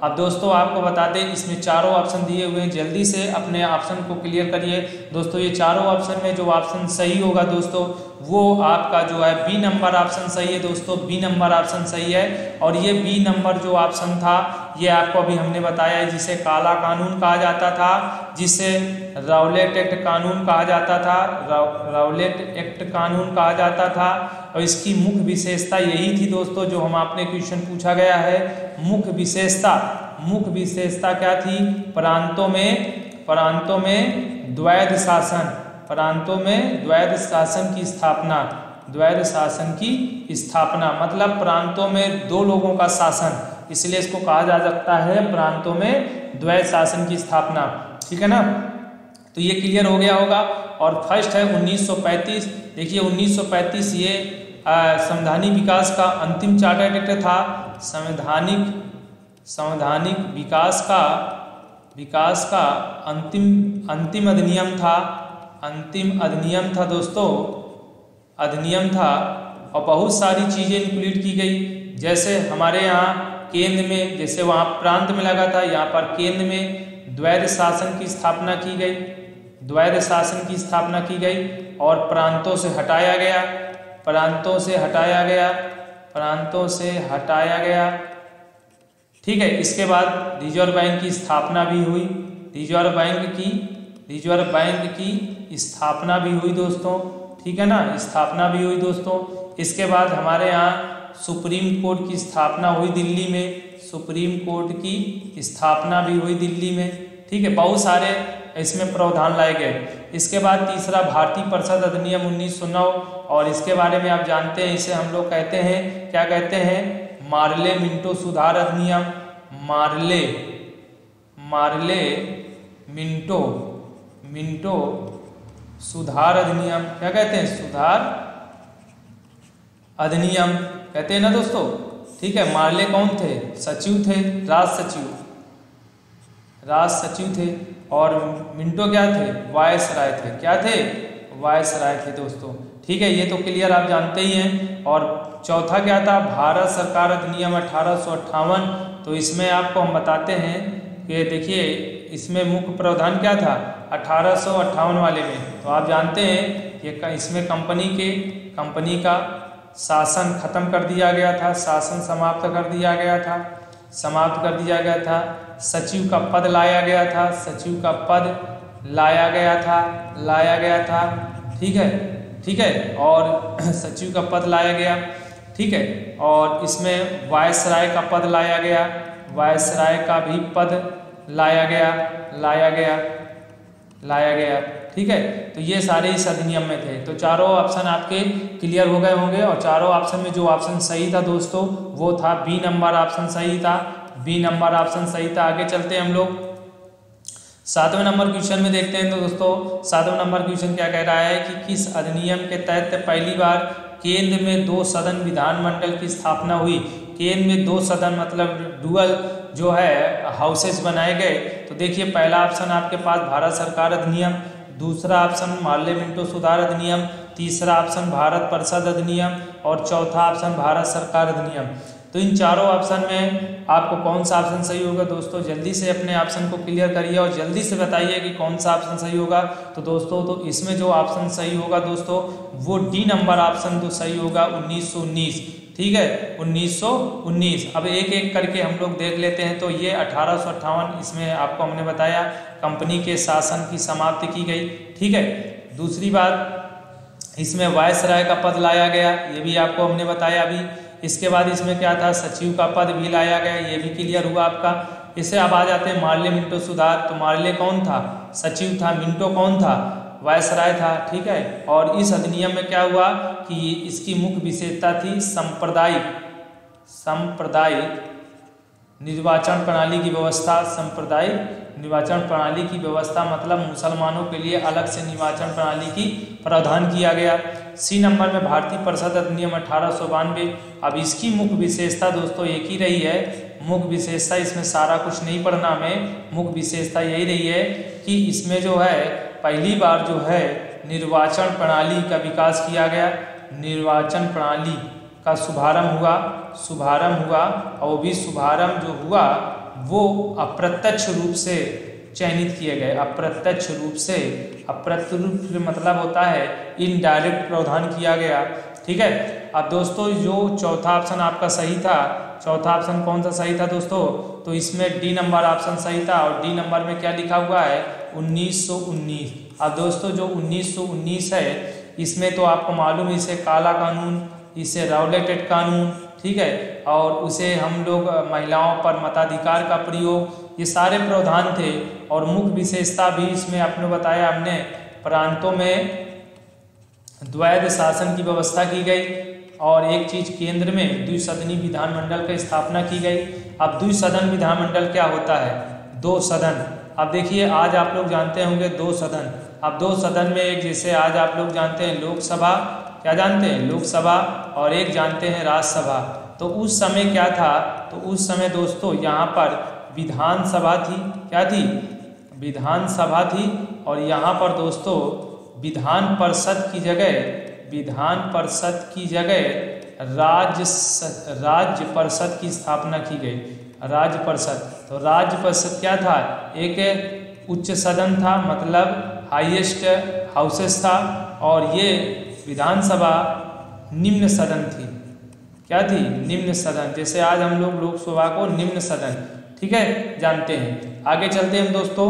अब दोस्तों आपको बता दें इसमें चारों ऑप्शन दिए हुए हैं, जल्दी से अपने ऑप्शन को क्लियर करिए दोस्तों। ये चारों ऑप्शन में जो ऑप्शन सही होगा दोस्तों वो आपका जो है बी नंबर ऑप्शन सही है दोस्तों, बी नंबर ऑप्शन सही है। और ये बी नंबर जो ऑप्शन था ये आपको अभी हमने बताया है, जिसे काला कानून कहा जाता था, जिसे राउलेट एक्ट कानून कहा जाता था, राउलेट एक्ट कानून कहा जाता था। और इसकी मुख्य विशेषता यही थी दोस्तों जो हम आपने क्वेश्चन पूछा गया है। मुख्य विशेषता मुख्य विशेषता क्या थी? प्रांतों में प्रांतों में द्वैध शासन प्रांतों में द्वैध शासन की स्थापना द्वैध शासन की स्थापना मतलब प्रांतों में दो लोगों का शासन, इसलिए इसको कहा जा सकता है प्रांतों में द्वैध शासन की स्थापना। ठीक है ना, तो ये क्लियर हो गया होगा। और फर्स्ट है उन्नीस सौ पैंतीस। देखिए उन्नीस सौ पैंतीस ये संवैधानिक विकास का अंतिम चार्टर एक्ट था। संवैधानिक संवैधानिक विकास का विकास का अंतिम अंतिम अधिनियम था अंतिम अधिनियम था दोस्तों अधिनियम था। और बहुत सारी चीज़ें इंक्लूड की गई, जैसे हमारे यहाँ केंद्र में, जैसे वहाँ प्रांत में लगा था, यहाँ पर केंद्र में द्वैध शासन की स्थापना की गई द्वैध शासन की स्थापना की गई और प्रांतों से हटाया गया प्रांतों से हटाया गया प्रांतों से हटाया गया ठीक है। इसके बाद रिजर्व बैंक की स्थापना भी हुई रिजर्व बैंक की रिजर्व बैंक की स्थापना भी हुई दोस्तों। ठीक है ना, स्थापना भी हुई दोस्तों। इसके बाद हमारे यहाँ सुप्रीम कोर्ट की स्थापना हुई दिल्ली में सुप्रीम कोर्ट की स्थापना भी हुई दिल्ली में। ठीक है, बहुत सारे इसमें प्रावधान लाए गए। इसके बाद तीसरा भारतीय परिषद अधिनियम उन्नीस सौ नौ, और इसके बारे में आप जानते हैं, इसे हम लोग कहते हैं, क्या कहते हैं? मार्ले मिंटो सुधार अधिनियम मार्ले मार्ले मिंटो मिंटो सुधार अधिनियम क्या कहते हैं? सुधार अधिनियम कहते हैं ना दोस्तों। ठीक है, मार्ले कौन थे? सचिव थे, राज सचिव राज सचिव थे। और मिंटो क्या थे? वायसराय थे। क्या थे? वायसराय थे दोस्तों। ठीक है, ये तो क्लियर आप जानते ही हैं। और चौथा क्या था? भारत सरकार अधिनियम अठारह सौ अट्ठावन। तो इसमें आपको हम बताते हैं कि देखिए इसमें मुख्य प्रावधान क्या था अठारह सौ अट्ठावन वाले में। तो आप जानते हैं ये इसमें कंपनी के कंपनी का शासन खत्म कर दिया गया था, शासन समाप्त कर दिया गया था समाप्त कर दिया गया था सचिव का पद लाया गया था सचिव का पद लाया गया था लाया गया था ठीक है ठीक है और सचिव का पद लाया गया। ठीक है, और इसमें वायसराय का पद लाया गया वायसराय का भी पद लाया गया लाया गया लाया गया ठीक है, तो ये सारे इस अधिनियम में थे। तो चारों ऑप्शन आपके क्लियर हो गए होंगे। और चारों ऑप्शन में जो ऑप्शन सही था दोस्तों वो था बी नंबर ऑप्शन सही था बी नंबर ऑप्शन सही था। आगे चलते हैं हम लोग सातवें नंबर क्वेश्चन में देखते हैं। तो दोस्तों सातवें नंबर क्वेश्चन क्या कह रहा है कि किस अधिनियम के तहत पहली बार केंद्र में दो सदन विधानमंडल की स्थापना हुई? केंद्र में दो सदन मतलब डुअल जो है हाउसेस बनाए गए। तो देखिए पहला ऑप्शन आपके पास भारत सरकार अधिनियम, दूसरा ऑप्शन मार्ले मिंटो सुधार अधिनियम, तीसरा ऑप्शन भारत परिषद अधिनियम और चौथा ऑप्शन भारत सरकार अधिनियम। तो इन चारों ऑप्शन में आपको कौन सा ऑप्शन सही होगा दोस्तों? जल्दी से अपने ऑप्शन को क्लियर करिए और जल्दी से बताइए कि कौन सा ऑप्शन सही होगा। तो दोस्तों तो इसमें जो ऑप्शन सही होगा दोस्तों वो डी नंबर ऑप्शन तो सही होगा उन्नीस सौ उन्नीस। ठीक है, उन्नीस सौ उन्नीस। अब एक एक करके हम लोग देख लेते हैं। तो ये अठारह सौ अट्ठावन इसमें आपको हमने बताया कंपनी के शासन की समाप्ति की गई। ठीक है, दूसरी बात इसमें वायसराय का पद लाया गया, ये भी आपको हमने बताया अभी। इसके बाद इसमें क्या था? सचिव का पद भी लाया गया, ये भी क्लियर हुआ आपका। इससे अब आ जाते हैं मार्ले मिंटो सुधार। तो मार्ले कौन था? सचिव था। मिंटो कौन था? वायसराय था। ठीक है, और इस अधिनियम में क्या हुआ कि इसकी मुख्य विशेषता थी सांप्रदायिक सांप्रदायिक निर्वाचन प्रणाली की व्यवस्था। सांप्रदायिक निर्वाचन प्रणाली की व्यवस्था मतलब मुसलमानों के लिए अलग से निर्वाचन प्रणाली की प्रावधान किया गया। सी नंबर में भारतीय परिषद अधिनियम अठारह सौ बानवे। अब इसकी मुख्य विशेषता दोस्तों एक ही रही है। मुख्य विशेषता इसमें सारा कुछ नहीं पढ़ना हमें, मुख्य विशेषता यही रही है कि इसमें जो है पहली बार जो है निर्वाचन प्रणाली का विकास किया गया, निर्वाचन प्रणाली का शुभारंभ हुआ शुभारंभ हुआ और वो भी शुभारंभ जो हुआ वो अप्रत्यक्ष रूप से चयनित किए गए। अप्रत्यक्ष रूप से, अप्रत्यक्ष रूप से मतलब होता है इनडायरेक्ट प्रावधान किया गया। ठीक है, अब दोस्तों जो चौथा ऑप्शन आपका सही था, चौथा ऑप्शन कौन सा सही था दोस्तों? तो इसमें डी नंबर ऑप्शन सही था। और डी नंबर में क्या लिखा हुआ है? उन्नीस सौ उन्नीस। अब दोस्तों जो उन्नीस सौ उन्नीस है, इसमें तो आपको मालूम है इसे काला कानून, इसे राउलेट एक्ट कानून, ठीक है, और उसे हम लोग महिलाओं पर मताधिकार का प्रयोग, ये सारे प्रावधान थे। और मुख्य विशेषता भी इसमें आपने बताया, हमने प्रांतों में द्वैध शासन की व्यवस्था की गई। और एक चीज, केंद्र में द्विसदनी विधानमंडल की स्थापना की गई। अब द्विसदन विधानमंडल क्या होता है? दो सदन। अब देखिए आज आप लोग जानते होंगे दो सदन। अब दो सदन में एक, जैसे आज आप लोग जानते हैं लोकसभा, क्या जानते हैं? लोकसभा, और एक जानते हैं राज्यसभा। तो उस समय क्या था? तो उस समय दोस्तों यहाँ पर विधानसभा थी। क्या थी? विधानसभा थी। और यहाँ पर दोस्तों विधान परिषद की जगह, विधान परिषद की जगह राज्य राज्य परिषद की स्थापना की गई। राज्य परिषद, तो राज्य परिषद क्या था? एक उच्च सदन था, मतलब हाईएस्ट हाउसेस था। और ये विधानसभा निम्न सदन थी। क्या थी? निम्न सदन। जैसे आज हम लोग लोकसभा को निम्न सदन, ठीक है, जानते हैं। आगे चलते हैं दोस्तों।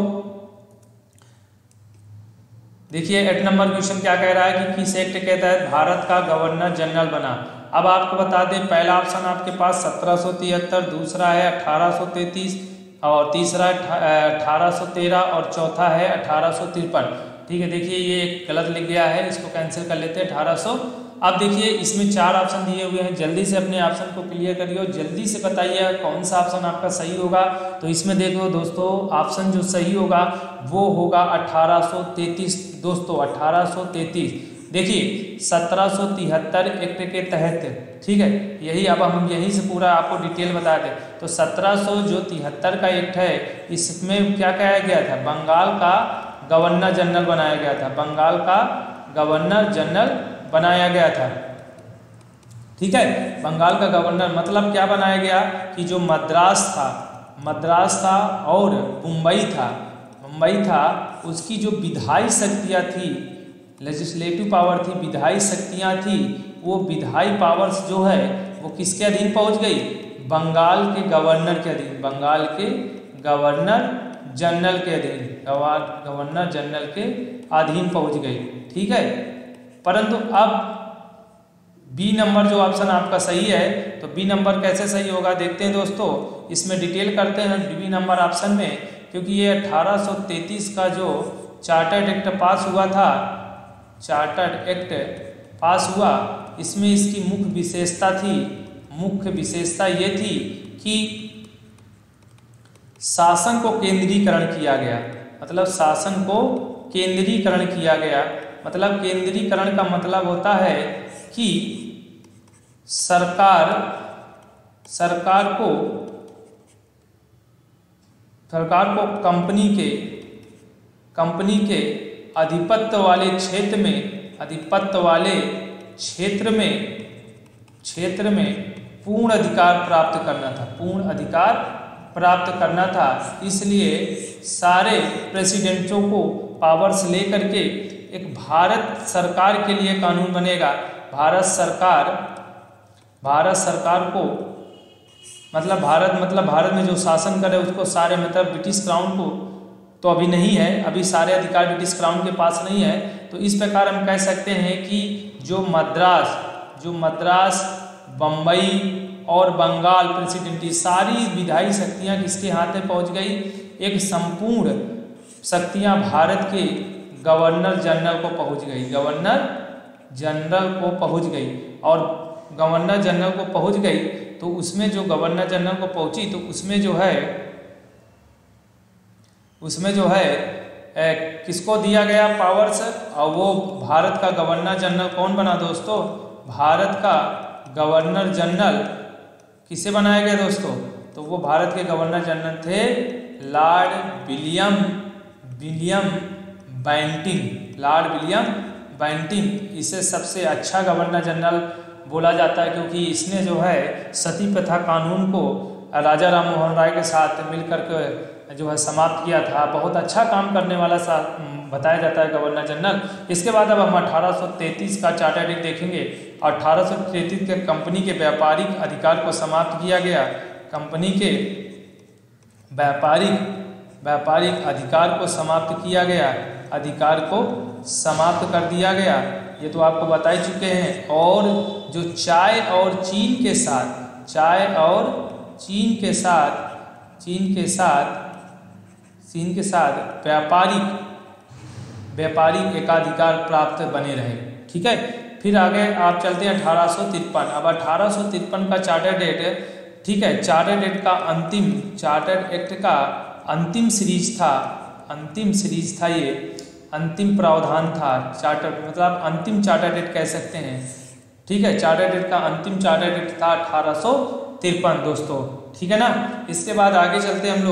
देखिए एट नंबर क्वेश्चन क्या कह रहा है कि किस एक्ट के तहत भारत का गवर्नर जनरल बना। अब आपको बता दें, पहला ऑप्शन आपके पास सत्रह सौ तिहत्तर, दूसरा है अठारह सौ तैंतीस, और तीसरा अठारह सौ तेरह, और चौथा है अठारह सौ तिरपन। ठीक है, देखिए ये एक गलत लिख गया है, इसको कैंसिल कर लेते हैं, अठारह सौ। अब देखिए इसमें चार ऑप्शन दिए हुए हैं, जल्दी से अपने ऑप्शन को क्लियर करिए और जल्दी से बताइए कौन सा ऑप्शन आपका सही होगा। तो इसमें देखो दोस्तों, ऑप्शन जो सही होगा वो होगा अठारह सौ तैंतीस दोस्तों, अठारह सौ तैंतीस। देखिए सत्रह सौ तिहत्तर एक्ट के तहत, ठीक है, यही अब हम यहीं से पूरा आपको डिटेल बता दें। तो सत्रह सौ जो तिहत्तर का एक्ट है, इसमें क्या कहा गया था? बंगाल का गवर्नर जनरल बनाया गया था। बंगाल का गवर्नर जनरल बनाया गया था। ठीक है, बंगाल का गवर्नर मतलब क्या बनाया गया कि जो मद्रास था, मद्रास था और मुंबई था, मुंबई था, उसकी जो विधायी शक्तियाँ थी, लेजिस्लेटिव पावर थी, विधायी शक्तियाँ थी, वो विधायी पावर्स जो है वो किसके अधीन पहुंच गई? बंगाल के गवर्नर के अधीन, बंगाल के गवर्नर जनरल के अधीन, गवर्नर जनरल के अधीन पहुंच गई। ठीक है, परंतु अब बी नंबर जो ऑप्शन आपका सही है, तो बी नंबर कैसे सही होगा देखते हैं दोस्तों। इसमें डिटेल करते हैं बी नंबर ऑप्शन में, क्योंकि ये अठारह सौ तैंतीस का जो चार्टर्ड एक्ट पास हुआ था, चार्टर्ड एक्ट पास हुआ, इसमें इसकी मुख्य विशेषता थी, मुख्य विशेषता ये थी कि शासन को केंद्रीकरण किया गया। मतलब शासन को केंद्रीकरण किया गया, मतलब केंद्रीकरण का मतलब होता है कि सरकार सरकार को सरकार को कंपनी के कंपनी के आधिपत्य वाले क्षेत्र में आधिपत्य वाले क्षेत्र में क्षेत्र में पूर्ण अधिकार प्राप्त करना था, पूर्ण अधिकार प्राप्त करना था। इसलिए सारे प्रेसिडेंटों को पावर्स लेकर के एक भारत सरकार के लिए कानून बनेगा। भारत सरकार भारत सरकार को मतलब भारत मतलब भारत में जो शासन करे उसको सारे मतलब ब्रिटिश क्राउन को तो अभी नहीं है, अभी सारे अधिकार ब्रिटिश क्राउन के पास नहीं है। तो इस प्रकार हम कह सकते हैं कि जो मद्रास जो मद्रास बम्बई और बंगाल प्रेसिडेंटी सारी विधायी शक्तियाँ किसके हाथ में पहुँच गई? एक संपूर्ण शक्तियाँ भारत के गवर्नर जनरल को पहुँच गई, गवर्नर जनरल को पहुँच गई। और गवर्नर जनरल को पहुँच गई तो उसमें जो गवर्नर जनरल को पहुँची तो उसमें जो है उसमें जो है ए, किसको दिया गया पावर्स, और वो भारत का गवर्नर जनरल कौन बना दोस्तों? भारत का गवर्नर जनरल किसे बनाया गया दोस्तों? तो वो भारत के गवर्नर जनरल थे Lord William William Bentinck, Lord William Bentinck. इसे सबसे अच्छा गवर्नर जनरल बोला जाता है क्योंकि इसने जो है सती प्रथा कानून को राजा राम मोहन राय के साथ मिलकर के जो है समाप्त किया था। बहुत अच्छा काम करने वाला सा बताया जाता है गवर्नर जनरल। इसके बाद अब हम अठारह सौ तैंतीस का चार्टर एक्ट देखेंगे। अठारह सौ तैंतीस के कंपनी के व्यापारिक अधिकार को समाप्त किया गया। कंपनी के व्यापारिक व्यापारिक अधिकार को समाप्त किया गया अधिकार को समाप्त कर दिया गया। ये तो आपको बता ही चुके हैं। और जो चाय और चीन के साथ चाय और चीन के साथ चीन के साथ चीन के साथ व्यापारिक व्यापारिक एकाधिकार प्राप्त बने रहे। ठीक है, फिर आगे आप चलते हैं अठारह सौ तिरपन। अब अठारह सौ तिरपन का चार्टर डेट, ठीक है, चार्टर एक्ट का अंतिम चार्टर एक्ट का अंतिम सीरीज था अंतिम सीरीज था ये अंतिम प्रावधान था चार्टर, मतलब अंतिम चार्टर डेट कह सकते हैं। ठीक है, चार्टर डेट का अंतिम चार्टर डेट था अठारह सौ तिरपन दोस्तों। ठीक है ना। इसके बाद आगे चलते हैं हम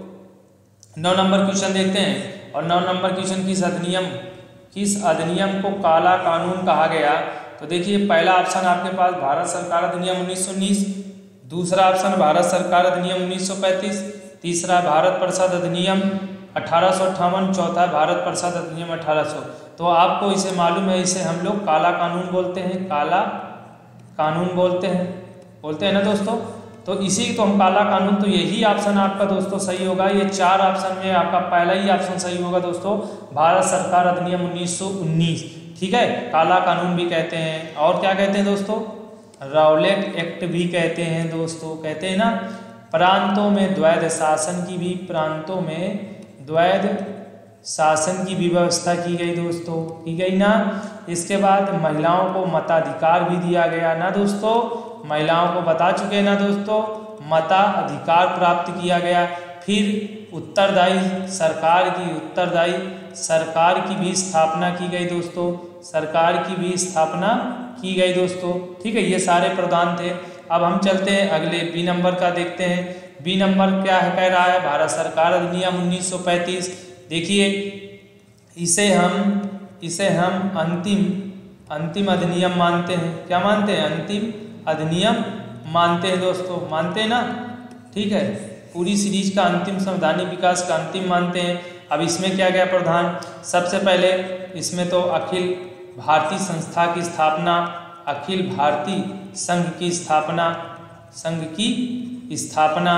लोग नौ नंबर क्वेश्चन देखते हैं। और नौ नंबर क्वेश्चन किस अधिनियम किस अधिनियम को काला कानून कहा गया? तो देखिए, पहला ऑप्शन आपके पास भारत सरकार अधिनियम उन्नीस सौ उन्नीस, दूसरा ऑप्शन भारत सरकार अधिनियम उन्नीस सौ पैंतीस, तीसरा भारत परिषद अधिनियम अठारह सौ अट्ठावन, चौथा भारत परिषद अधिनियम अठारह सौ। तो आपको इसे मालूम है, इसे हम लोग काला कानून बोलते हैं, काला कानून बोलते हैं बोलते हैं ना दोस्तों। तो इसी तो हम काला कानून, तो यही ऑप्शन आपका दोस्तों सही होगा। ये चार ऑप्शन में आपका पहला ही ऑप्शन सही होगा दोस्तों, भारत सरकार अधिनियम उन्नीस सौ उन्नीस। ठीक है, काला कानून भी कहते हैं। और क्या कहते हैं दोस्तों? राउलेट एक्ट भी कहते हैं दोस्तों, कहते हैं ना। प्रांतों में द्वैध शासन की भी प्रांतों में द्वैध शासन की भी व्यवस्था की गई दोस्तों, की गई ना। इसके बाद महिलाओं को मताधिकार भी दिया गया ना दोस्तों। महिलाओं को बता चुके हैं ना दोस्तों, मताधिकार प्राप्त किया गया। फिर उत्तरदायी सरकार की उत्तरदायी सरकार की भी स्थापना की गई दोस्तों, सरकार की भी स्थापना की गई दोस्तों। ठीक है, ये सारे प्रावधान थे। अब हम चलते हैं अगले बी नंबर का देखते हैं। बी नंबर क्या है कह रहा है? भारत सरकार अधिनियम उन्नीस सौ पैंतीस। देखिए, इसे हम इसे हम अंतिम अंतिम अधिनियम मानते हैं। क्या मानते हैं? अंतिम अधिनियम मानते हैं दोस्तों, मानते हैं ना। ठीक है, पूरी सीरीज का अंतिम संवैधानिक विकास का अंतिम मानते हैं। अब इसमें क्या क्या प्रावधान? सबसे पहले इसमें तो अखिल भारतीय संस्था की स्थापना, अखिल भारतीय संघ की स्थापना संघ की स्थापना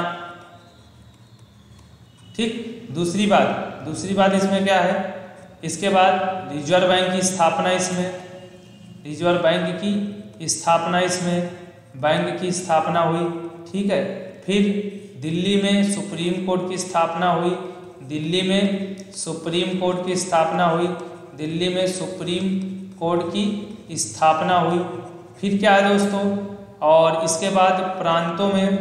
ठीक। दूसरी बात दूसरी बात इसमें क्या है? इसके बाद रिजर्व बैंक की स्थापना, इसमें रिजर्व बैंक की स्थापना इसमें बैंक की स्थापना हुई। ठीक है, फिर दिल्ली में सुप्रीम कोर्ट की स्थापना हुई दिल्ली में सुप्रीम कोर्ट की स्थापना हुई दिल्ली में सुप्रीम कोर्ट की स्थापना हुई। फिर क्या है दोस्तों? और इसके बाद प्रांतों में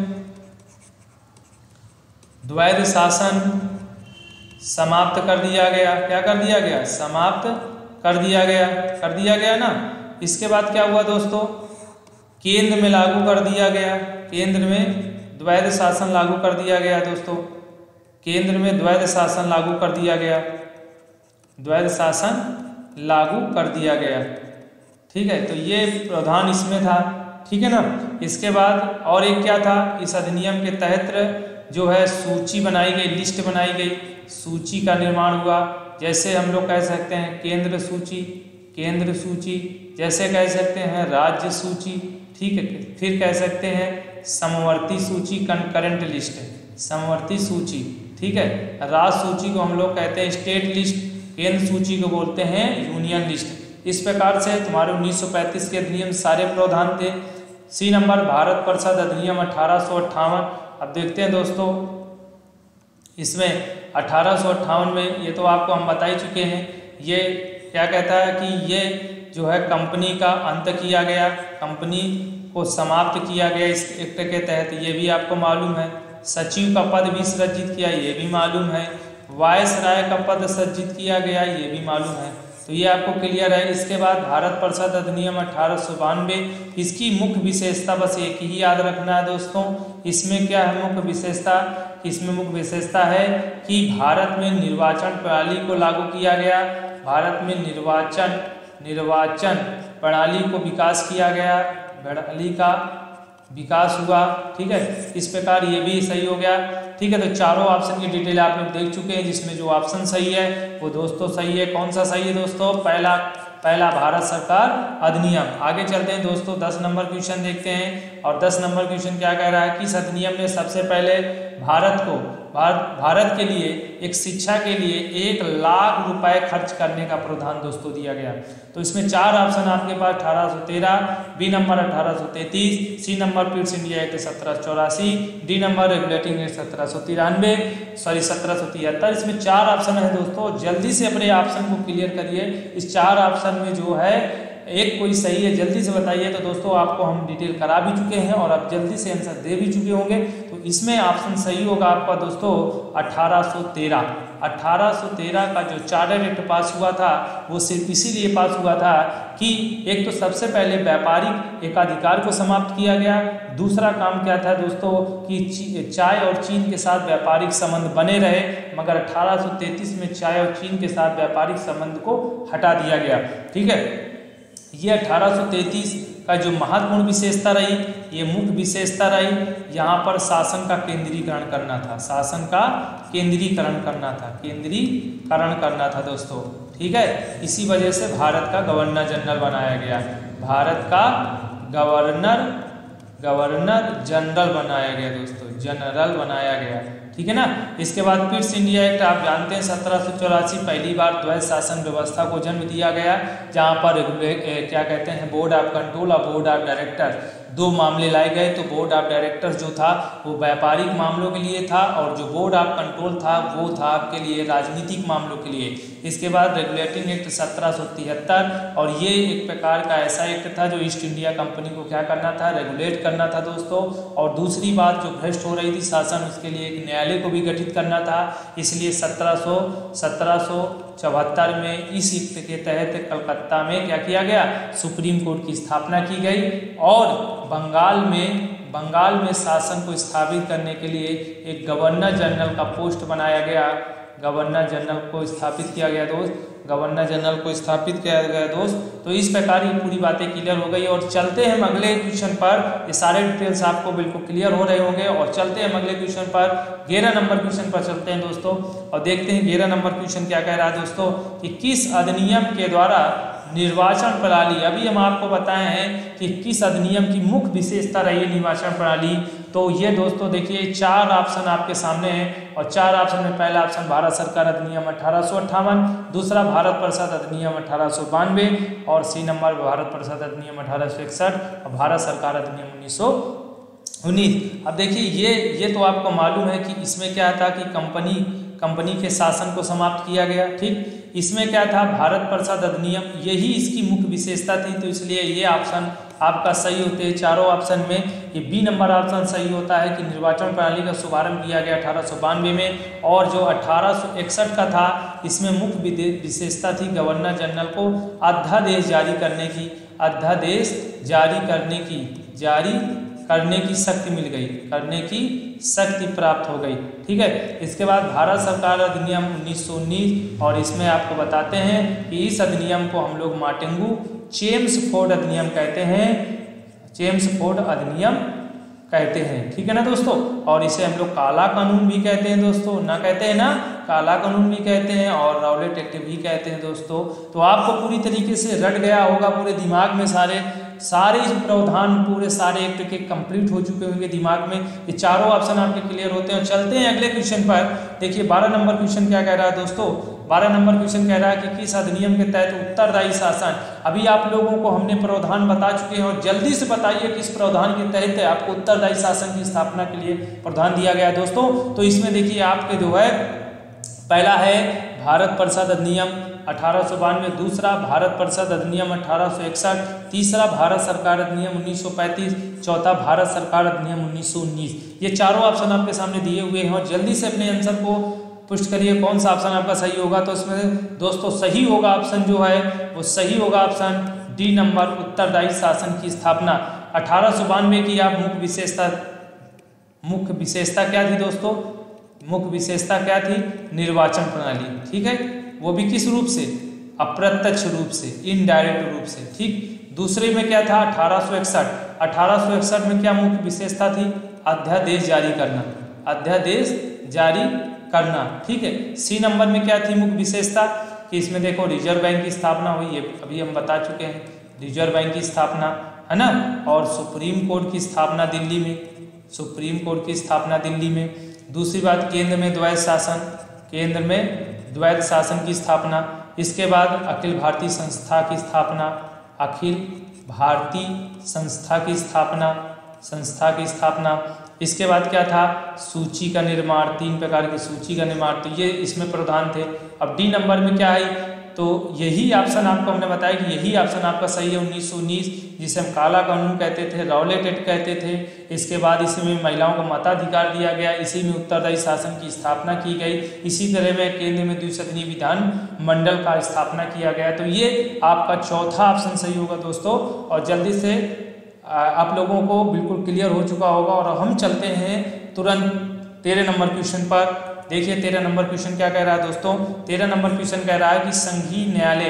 द्वैध शासन समाप्त कर दिया गया। क्या कर दिया गया? समाप्त कर दिया गया कर दिया गया ना। इसके बाद क्या हुआ दोस्तों? केंद्र में लागू कर दिया गया केंद्र में द्वैध शासन लागू कर दिया गया दोस्तों। केंद्र में द्वैध शासन लागू कर दिया गया द्वैध शासन लागू कर दिया गया। ठीक है, तो ये प्रावधान इसमें था। ठीक है ना। इसके बाद और एक क्या था? इस अधिनियम के तहत जो है सूची बनाई गई, लिस्ट बनाई गई, सूची का निर्माण हुआ। जैसे हम लोग कह सकते हैं केंद्र सूची केंद्र सूची जैसे कह सकते हैं राज्य सूची। ठीक है, फिर कह सकते हैं समवर्ती सूची, कंकरेंट लिस्ट, समवर्ती सूची। ठीक है, राज्य सूची को हम लोग कहते हैं स्टेट लिस्ट, केंद्र सूची को बोलते हैं यूनियन लिस्ट। इस प्रकार से तुम्हारे उन्नीस सौ पैंतीस के अधिनियम सारे प्रावधान थे। सी नंबर भारत परिषद अधिनियम अठारह सौ अट्ठावन। अब देखते हैं दोस्तों, इसमें अठारह सौ अट्ठावन में ये तो आपको हम बता ही चुके हैं। ये क्या कहता है कि ये जो है कंपनी का अंत किया गया, कंपनी को समाप्त किया गया इस एक्ट के तहत, ये भी आपको मालूम है। सचिव का पद भी सृजित किया, ये भी मालूम है। वायसराय का पद सृजित किया गया, ये भी मालूम है। तो ये आपको क्लियर है। इसके बाद भारत परिषद अधिनियम अठारह सौ बानवे, इसकी मुख्य विशेषता बस एक ही याद रखना है दोस्तों। इसमें क्या है मुख्य विशेषता? इसमें मुख्य विशेषता है कि भारत में निर्वाचन प्रणाली को लागू किया गया। भारत में निर्वाचन निर्वाचन प्रणाली को विकास किया गया प्रणाली का विकास हुआ। ठीक है, इस प्रकार ये भी सही हो गया। ठीक है, तो चारों ऑप्शन की डिटेल आप लोग देख चुके हैं, जिसमें जो ऑप्शन सही है वो दोस्तों सही है। कौन सा सही है दोस्तों? पहला पहला भारत सरकार अधिनियम। आगे चलते हैं दोस्तों, दस नंबर क्वेश्चन देखते हैं। और दस नंबर क्वेश्चन क्या कह रहा है? किस अधिनियम ने सबसे पहले भारत को भारत भारत के लिए एक शिक्षा के लिए एक लाख रुपए खर्च करने का प्रावधान दोस्तों दिया गया। तो इसमें चार ऑप्शन आपके पास अठारह सौ तेरह, बी नंबर अठारह सौ तैंतीस, C number Pitt's India Act सत्रह सौ चौरासी, डी नंबर रेगुलेटिंग एक्ट सत्रह सौ तिरानवे सॉरी सत्रह सौ तिहत्तर। इसमें चार ऑप्शन है दोस्तों, जल्दी से अपने ऑप्शन को क्लियर करिए। इस चार ऑप्शन में जो है एक कोई सही है, जल्दी से बताइए। तो दोस्तों आपको हम डिटेल करा भी चुके हैं और आप जल्दी से आंसर दे भी चुके होंगे। तो इसमें ऑप्शन सही होगा आपका दोस्तों अठारह सौ तेरह। अठारह सौ तेरह का जो चार्टर एक्ट पास हुआ था वो सिर्फ इसीलिए पास हुआ था कि एक तो सबसे पहले व्यापारिक एकाधिकार को समाप्त किया गया। दूसरा काम क्या था दोस्तों कि चाय और चीन के साथ व्यापारिक संबंध बने रहे, मगर अठारह सौ तैंतीस में चाय और चीन के साथ व्यापारिक संबंध को हटा दिया गया। ठीक है, ये अठारह सौ तैंतीस का जो महत्वपूर्ण विशेषता रही, ये मुख्य विशेषता रही, यहाँ पर शासन का केंद्रीकरण करना था। शासन का केंद्रीकरण करना था केंद्रीकरण करना था दोस्तों। ठीक है, इसी वजह से भारत का गवर्नर जनरल बनाया गया। भारत का गवर्नर गवर्नर जनरल बनाया गया दोस्तों, जनरल बनाया गया। ठीक है ना। इसके बाद पिट्स इंडिया एक्ट आप जानते हैं सत्रह सौ चौरासी पहली बार द्वैध शासन व्यवस्था को जन्म दिया गया, जहाँ पर क्या कहते हैं बोर्ड ऑफ कंट्रोल और बोर्ड ऑफ डायरेक्टर दो मामले लाए गए। तो बोर्ड ऑफ डायरेक्टर्स जो था वो व्यापारिक मामलों के लिए था और जो बोर्ड ऑफ कंट्रोल था वो था आपके लिए राजनीतिक मामलों के लिए। इसके बाद रेगुलेटिंग एक्ट सत्रह सौ तिहत्तर, और ये एक प्रकार का ऐसा एक्ट था जो ईस्ट इंडिया कंपनी को क्या करना था, रेगुलेट करना था दोस्तों। और दूसरी बात जो भ्रष्ट हो रही थी शासन, उसके लिए एक न्यायालय को भी गठित करना था। इसलिए सत्रह सौ सत्रह सौ चौहत्तर में इस एक्ट के तहत कलकत्ता में क्या किया गया, सुप्रीम कोर्ट की स्थापना की गई और बंगाल में बंगाल में शासन को स्थापित करने के लिए एक गवर्नर जनरल का पोस्ट बनाया गया। गवर्नर जनरल को स्थापित किया गया दोस्त, गवर्नर जनरल को स्थापित किया गया दोस्त। तो इस प्रकार ये पूरी बातें क्लियर हो गई और चलते हैं हम अगले क्वेश्चन पर। ये सारे डिटेल्स आपको बिल्कुल क्लियर हो रहे होंगे और चलते हैं हम अगले क्वेश्चन पर। ग्यारह नंबर क्वेश्चन पर चलते हैं दोस्तों और देखते हैं ग्यारह नंबर क्वेश्चन क्या कह रहा है दोस्तों कि किस अधिनियम के द्वारा निर्वाचन प्रणाली, अभी हम आपको बताए हैं कि किस अधिनियम की मुख्य विशेषता रही है निर्वाचन प्रणाली। तो ये दोस्तों देखिए चार ऑप्शन आपके सामने हैं और चार ऑप्शन में पहला ऑप्शन भारत सरकार अधिनियम अठारह सौ अट्ठावन, दूसरा भारत परिषद अधिनियम अठारह सौ बानवे और सी नंबर भारत परिषद अधिनियम अठारह सौ इकसठ और भारत सरकार अधिनियम उन्नीस सौ उन्नीस। अब देखिए ये ये तो आपको मालूम है कि इसमें क्या था कि कंपनी कंपनी के शासन को समाप्त किया गया। ठीक, इसमें क्या था भारत परिषद अधिनियम, यही इसकी मुख्य विशेषता थी। तो इसलिए ये ऑप्शन आपका सही होते हैं चारों ऑप्शन में। ये बी नंबर ऑप्शन सही होता है कि निर्वाचन प्रणाली का शुभारंभ किया गया अठारह सौ बानवे में और जो अठारह सौ इकसठ का था इसमें मुख्य विशेषता थी गवर्नर जनरल को अध्यादेश जारी करने की अध्यादेश जारी करने की जारी करने की शक्ति मिल गई करने की शक्ति प्राप्त हो गई। ठीक है, इसके बाद भारत सरकार अधिनियम उन्नीस सौ उन्नीस और इसमें आपको बताते हैं कि इस अधिनियम को हम लोग मार्टिन चेम्सफोर्ड अधिनियम कहते हैं चेम्सफोर्ड अधिनियम कहते हैं। ठीक है ना दोस्तों, और इसे हम लोग काला कानून भी कहते हैं दोस्तों, ना कहते हैं ना, काला कानून भी कहते हैं और राउलेट एक्ट भी कहते हैं दोस्तों। तो आपको पूरी तरीके से रट गया होगा पूरे दिमाग में, सारे सारे प्रावधान पूरे सारे एक्ट के कंप्लीट हो चुके होंगे दिमाग में। ये चारों ऑप्शन आपके क्लियर होते हैं। चलते हैं अगले क्वेश्चन पर। देखिए बारह नंबर क्वेश्चन क्या कह रहा है दोस्तों, बारह नंबर क्वेश्चन कह रहा है कि किस अधिनियम के तहत उत्तरदायी शासन, अभी आप लोगों को हमने प्रावधान बता चुके हैं और जल्दी से बताइए किस प्रावधान के तहत आपको उत्तरदायी शासन की स्थापना के लिए प्रावधान दिया गया है दोस्तों। तो इसमें देखिए आपके जो है पहला है भारत परिषद अधिनियम अठारह सौ बानवे, दूसरा भारत परिषद अधिनियम अठारह सौ इकसठ, तीसरा भारत सरकार अधिनियम उन्नीस सौ पैंतीस, चौथा भारत सरकार अधिनियम उन्नीस सौ उन्नीस। ये चारों ऑप्शन आपके सामने दिए हुए हैं और जल्दी से अपने आंसर को पुष्ट करिए कौन सा ऑप्शन आपका सही होगा। तो इसमें दोस्तों सही होगा ऑप्शन जो है वो सही होगा ऑप्शन डी नंबर उत्तरदायी शासन की स्थापना। अठारह सौ बानवे की आप मुख्य विशेषता मुख्य विशेषता क्या थी दोस्तों, मुख्य विशेषता क्या थी, निर्वाचन प्रणाली। ठीक है, वो भी किस रूप से, अप्रत्यक्ष रूप से, इनडायरेक्ट रूप से। ठीक, दूसरे में क्या था अठारह सौ इकसठ अठारह सौ इकसठ में क्या मुख्य विशेषता थी? अध्यादेश जारी करना, अध्यादेश जारी करना, ठीक है। सी नंबर में क्या थी मुख्य विशेषता कि इसमें देखो रिजर्व बैंक की स्थापना हुई है, अभी हम बता चुके हैं, रिजर्व बैंक की स्थापना है ना, और सुप्रीम कोर्ट की स्थापना दिल्ली में, सुप्रीम कोर्ट की स्थापना दिल्ली में। दूसरी बात, केंद्र में द्वैध शासन, केंद्र में द्वैध शासन की स्थापना। इसके बाद अखिल भारतीय संस्था की स्थापना, अखिल भारतीय संस्था की स्थापना, संस्था की स्थापना। इसके बाद क्या था? सूची का निर्माण, तीन प्रकार की सूची का निर्माण, तो ये इसमें प्रधान थे। अब डी नंबर में क्या है? तो यही ऑप्शन आपको हमने बताया कि यही ऑप्शन आपका सही है, उन्नीस सौ उन्नीस, जिसे हम काला कानून कहते थे, रॉलेट एक्ट कहते थे। इसके बाद इसमें महिलाओं को मताधिकार दिया गया, इसी में उत्तरदायी शासन की स्थापना की गई, इसी तरह में केंद्र में द्विसदनीय विधान मंडल का स्थापना किया गया। तो ये आपका चौथा ऑप्शन सही होगा दोस्तों, और जल्दी से आप लोगों को बिल्कुल क्लियर हो चुका होगा। और हम चलते हैं तुरंत तेरह नंबर क्वेश्चन पर। देखिए तेरह नंबर क्वेश्चन क्या कह रहा है दोस्तों? तेरह नंबर क्वेश्चन कह रहा है कि संघीय न्यायालय,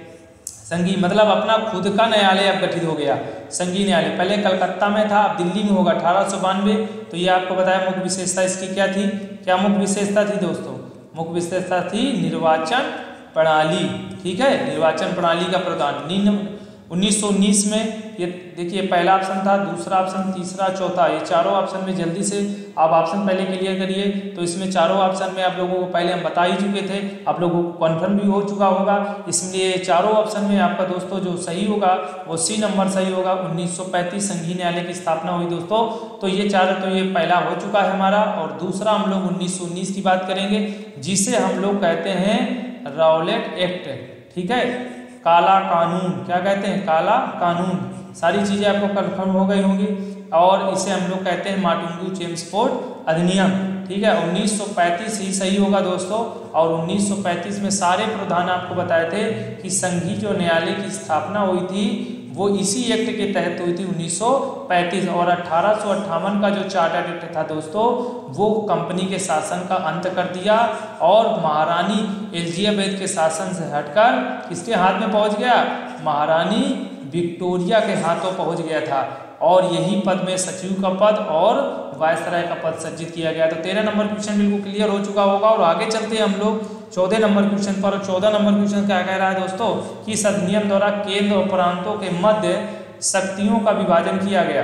संघीय मतलब अपना खुद का न्यायालय अब गठित हो गया। संघीय न्यायालय पहले कलकत्ता में था, अब दिल्ली में होगा अठारह सौ बानवे। तो ये आपको बताया मुख्य विशेषता इसकी क्या थी? क्या मुख्य विशेषता थी दोस्तों? मुख्य विशेषता थी निर्वाचन प्रणाली, ठीक है, निर्वाचन प्रणाली का प्रदान। उन्नीस सौ उन्नीस में ये देखिए पहला ऑप्शन था, दूसरा ऑप्शन, तीसरा, चौथा, ये चारों ऑप्शन में जल्दी से आप ऑप्शन पहले क्लियर करिए। तो इसमें चारों ऑप्शन में आप लोगों को पहले हम बता ही चुके थे, आप लोगों को कन्फर्म भी हो चुका होगा, इसलिए चारों ऑप्शन में आपका दोस्तों जो सही होगा वो सी नंबर सही होगा। उन्नीस सौ पैंतीस संघीय न्यायालय की स्थापना हुई दोस्तों। तो ये चार, तो ये पहला हो चुका है हमारा। और दूसरा हम लोग उन्नीस सौ उन्नीस की बात करेंगे, जिसे हम लोग कहते हैं रॉलेट एक्ट, ठीक है, काला कानून, क्या कहते हैं? काला कानून। सारी चीज़ें आपको कंफर्म हो गई होंगी। और इसे हम लोग कहते हैं मार्टिन चेम्सफोर्ड अधिनियम, ठीक है। उन्नीस सौ पैंतीस ही सही होगा दोस्तों। और उन्नीस सौ पैंतीस में सारे प्रावधान आपको बताए थे कि संघीय जो न्यायालय की स्थापना हुई थी वो इसी एक्ट के तहत हुई थी उन्नीस सौ पैंतीस। और अठारह सौ अट्ठावन का जो चार्टर एक्ट था दोस्तों, वो कंपनी के शासन का अंत कर दिया और महारानी एलिजाबेथ के शासन से हटकर किसके हाथ में पहुंच गया? महारानी विक्टोरिया के हाथों पहुंच गया था। और यही पद में सचिव का पद और वायसराय का पद सृजित किया गया। तो तेरह नंबर क्वेश्चन बिल्कुल क्लियर हो चुका होगा। और आगे चलते हैं हम लोग चौदह नंबर क्वेश्चन पर। चौदह नंबर क्वेश्चन क्या कह रहा है दोस्तों? कि इस अधिनियम द्वारा केंद्र और प्रांतों के मध्य शक्तियों का विभाजन किया गया।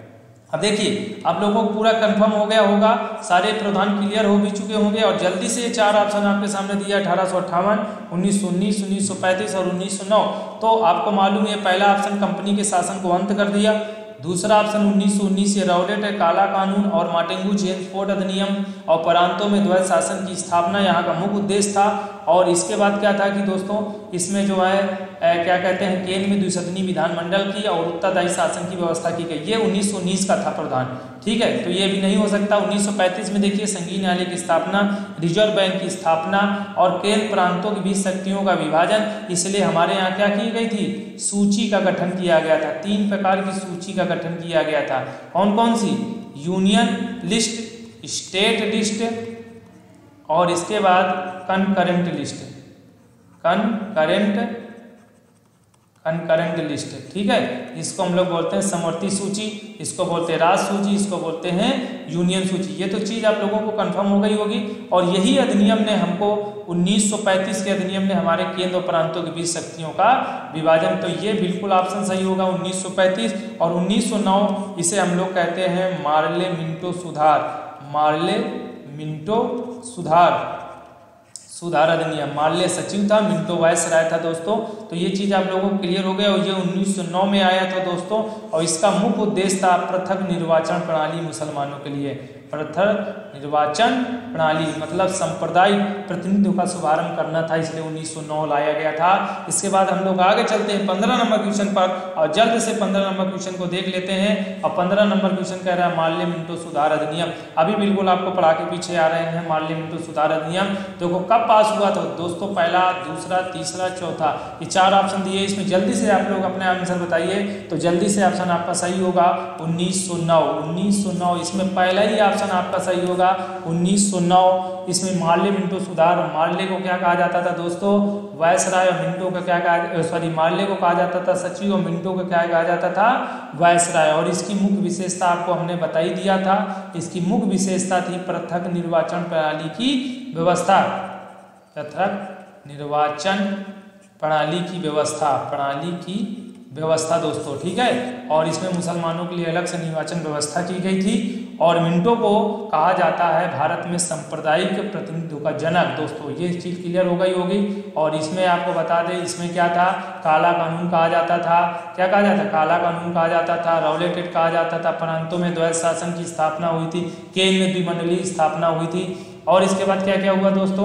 अब देखिए आप लोगों को पूरा कंफर्म हो गया होगा, सारे प्रावधान क्लियर हो भी चुके होंगे। और जल्दी से चार ऑप्शन आपके सामने दिया, अठारह सौ अट्ठावन, उन्नीस सौ उन्नीस, उन्नीस सौ पैंतीस और उन्नीस सौ नौ। तो आपको मालूम है पहला ऑप्शन कंपनी के शासन को अंत कर दिया, दूसरा ऑप्शन उन्नीस सौ उन्नीस ये रॉलेट काला कानून और मार्टिन चेम्सफोर्ड अधिनियम और प्रांतों में द्वैध शासन की स्थापना यहाँ का मुख्य उद्देश्य था। और इसके बाद क्या था कि दोस्तों इसमें जो है ए, क्या कहते हैं केंद्र में द्विसदनीय विधानमंडल की और उत्तरदायी शासन की व्यवस्था की गई। ये उन्नीस सौ उन्नीस का था प्रावधान, ठीक है। तो ये भी नहीं हो सकता। उन्नीस सौ पैंतीस में देखिए संघीय न्यायालय की स्थापना, रिजर्व बैंक की स्थापना और केंद्र प्रांतों के बीच शक्तियों का विभाजन, इसलिए हमारे यहाँ क्या की गई थी? सूची का गठन किया गया था। तीन प्रकार की सूची का गठन किया गया था। कौन कौन सी? यूनियन लिस्ट, स्टेट लिस्ट और इसके बाद concurrent list, concurrent concurrent list, ठीक है। इसको हम लोग बोलते हैं समवर्ती सूची, इसको बोलते हैं राज्य सूची, इसको बोलते हैं यूनियन सूची। ये तो चीज़ आप लोगों को कंफर्म हो गई होगी। और यही अधिनियम ने हमको उन्नीस सौ पैंतीस के अधिनियम ने हमारे केंद्र और प्रांतों के बीच शक्तियों का विभाजन, तो ये बिल्कुल ऑप्शन सही होगा उन्नीस सौ पैंतीस। और उन्नीस सौ नौ इसे हम लोग कहते हैं मार्ले मिंटो सुधार, मार्ले मिंटो सुधार सुधार अधिनियम। मार्ले सचिव था, मिंटो वायसराय था दोस्तों। तो ये चीज़ आप लोगों को क्लियर हो गया। और ये उन्नीस सौ नौ में आया था दोस्तों। और इसका मुख्य उद्देश्य था पृथक निर्वाचन प्रणाली मुसलमानों के लिए। पृथक निर्वाचन प्रणाली मतलब सांप्रदायिक प्रतिनिधित्व का शुभारंभ करना था, इसलिए उन्नीस सौ नौ लाया गया था। इसके बाद हम लोग आगे चलते हैं पंद्रह नंबर क्वेश्चन पर और जल्द से पंद्रह नंबर क्वेश्चन को देख लेते हैं। और पंद्रह नंबर क्वेश्चन कह रहा है मार्ले मिंटो सुधार अधिनियम। अभी बिल्कुल आपको पढ़ा के पीछे आ रहे हैं मार्ले मिंटो सुधार अधिनियम। देखो कब पास हुआ था दोस्तों? पहला, दूसरा, तीसरा, चौथा, ये चार ऑप्शन दिए। इसमें जल्दी से आप लोग अपने आंसर बताइए। तो जल्दी से ऑप्शन आपका सही होगा उन्नीस सौ नौ। उन्नीस सौ नौ इसमें पहला ही ऑप्शन ऑप्शन आपका सही होगा उन्नीस सौ नौ। इसमें मार्ले मिंटो सुधार, मार्ले को क्या कहा जाता था दोस्तों, वायसराय, और मिंटो को क्या कहा, सॉरी मार्ले को कहा जाता था सचिव, और मिंटो को क्या कहा जाता था, वायसराय। और इसकी मुख्य विशेषता आपको हमने बता ही दिया था, इसकी मुख्य विशेषता थी पृथक निर्वाचन प्रणाली की व्यवस्था, पृथक निर्वाचन प्रणाली की व्यवस्था, प्रणाली की व्यवस्था दोस्तों, ठीक है। और इसमें मुसलमानों के लिए अलग से निर्वाचन व्यवस्था की गई थी। और मिंटो को कहा जाता है भारत में सांप्रदायिक प्रतिनिधित्व का जनक दोस्तों, ये चीज़ क्लियर हो गई होगी। और इसमें आपको बता दें, इसमें क्या था, काला कानून कहा जाता था, क्या कहा जाता, काला कानून कहा जाता था, राउलेट एक्ट कहा जाता था। प्रांतों में द्वैध शासन की स्थापना हुई थी, केंद्र में द्विमंडलीय स्थापना हुई थी। और इसके बाद क्या क्या हुआ दोस्तों,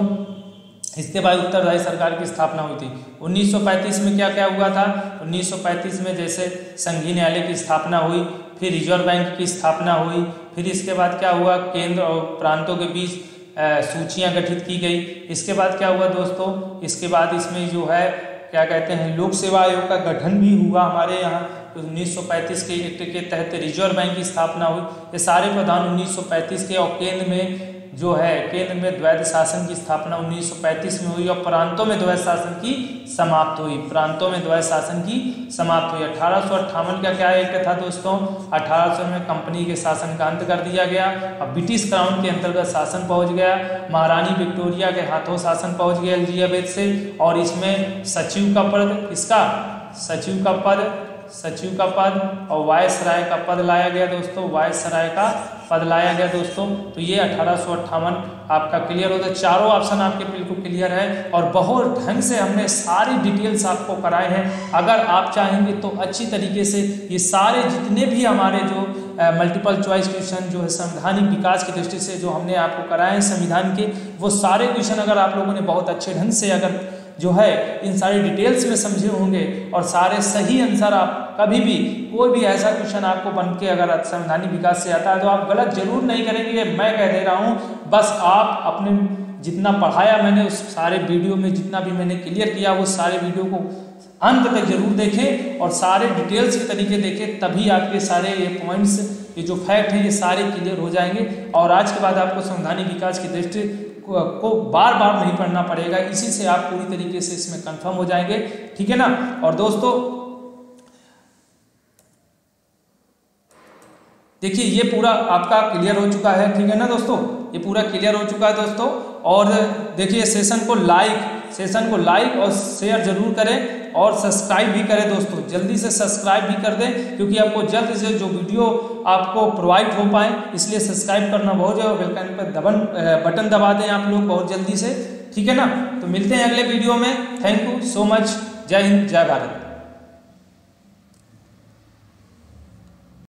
इसके बाद उत्तरदायी सरकार की स्थापना हुई थी। उन्नीस सौ पैंतीस में क्या क्या हुआ था, उन्नीस सौ पैंतीस में जैसे संघीय न्यायालय की स्थापना हुई, फिर रिजर्व बैंक की स्थापना हुई, फिर इसके बाद क्या हुआ, केंद्र और प्रांतों के बीच सूचियां गठित की गई। इसके बाद क्या हुआ दोस्तों, इसके बाद इसमें जो है क्या कहते हैं, लोक सेवा आयोग का गठन भी हुआ हमारे यहाँ। तो उन्नीस सौ पैंतीस के एक्ट के तहत रिजर्व बैंक की स्थापना हुई। ये सारे प्रावधान उन्नीस सौ पैंतीस के, और केंद्र में जो है केंद्र में द्वैध शासन की स्थापना उन्नीस सौ पैंतीस में हुई, और प्रांतों में द्वैध शासन की समाप्त हुई, प्रांतों में द्वैध शासन की समाप्त हुई। अठारह सौ अट्ठावन का क्या एक्ट था दोस्तों, अठारह सौ में कंपनी के शासन का अंत कर दिया गया। अब ब्रिटिश क्राउन के अंतर्गत शासन पहुंच गया, महारानी विक्टोरिया के हाथों शासन पहुंच गया एलिजाबेथ से। और इसमें सचिव का पद, इसका सचिव का पद, सचिव का पद और वायसराय का पद लाया गया दोस्तों, वायसराय का पद लाया गया दोस्तों। तो ये अठारह सौ अट्ठावन आपका क्लियर होता है। चारों ऑप्शन आपके बिल्कुल क्लियर है, और बहुत ढंग से हमने सारी डिटेल्स आपको कराए हैं। अगर आप चाहेंगे तो अच्छी तरीके से ये सारे जितने भी हमारे जो मल्टीपल चॉइस क्वेश्चन जो है संवैधानिक विकास की दृष्टि से जो हमने आपको कराए हैं संविधान के, वो सारे क्वेश्चन अगर आप लोगों ने बहुत अच्छे ढंग से अगर जो है इन सारी डिटेल्स में समझे होंगे और सारे सही आंसर, आप कभी भी कोई भी ऐसा क्वेश्चन आपको बन के अगर संवैधानिक विकास से आता है तो आप गलत जरूर नहीं करेंगे, मैं कह दे रहा हूँ। बस आप अपने जितना पढ़ाया मैंने उस सारे वीडियो में जितना भी मैंने क्लियर किया, वो सारे वीडियो को अंत तक जरूर देखें और सारे डिटेल्स के तरीके देखें, तभी आपके सारे ये पॉइंट्स, ये जो फैक्ट हैं, ये सारे क्लियर हो जाएंगे। और आज के बाद आपको संवैधानिक विकास की दृष्टि को बार बार नहीं पढ़ना पड़ेगा, इसी से आप पूरी तरीके से इसमें कंफर्म हो जाएंगे, ठीक है ना। और दोस्तों देखिए ये पूरा आपका क्लियर हो चुका है, ठीक है ना दोस्तों, ये पूरा क्लियर हो चुका है दोस्तों। और देखिए सेशन को लाइक सेशन को लाइक और शेयर जरूर करें और सब्सक्राइब भी करें दोस्तों, जल्दी से सब्सक्राइब भी कर दें, क्योंकि आपको जल्द से जो वीडियो आपको प्रोवाइड हो पाए, इसलिए सब्सक्राइब करना बहुत जरूरी है। बेल आइकन पर दबन बटन दबा दें आप लोग बहुत जल्दी से, ठीक है ना। तो मिलते हैं अगले वीडियो में, थैंक यू सो मच, जय हिंद जय भारत।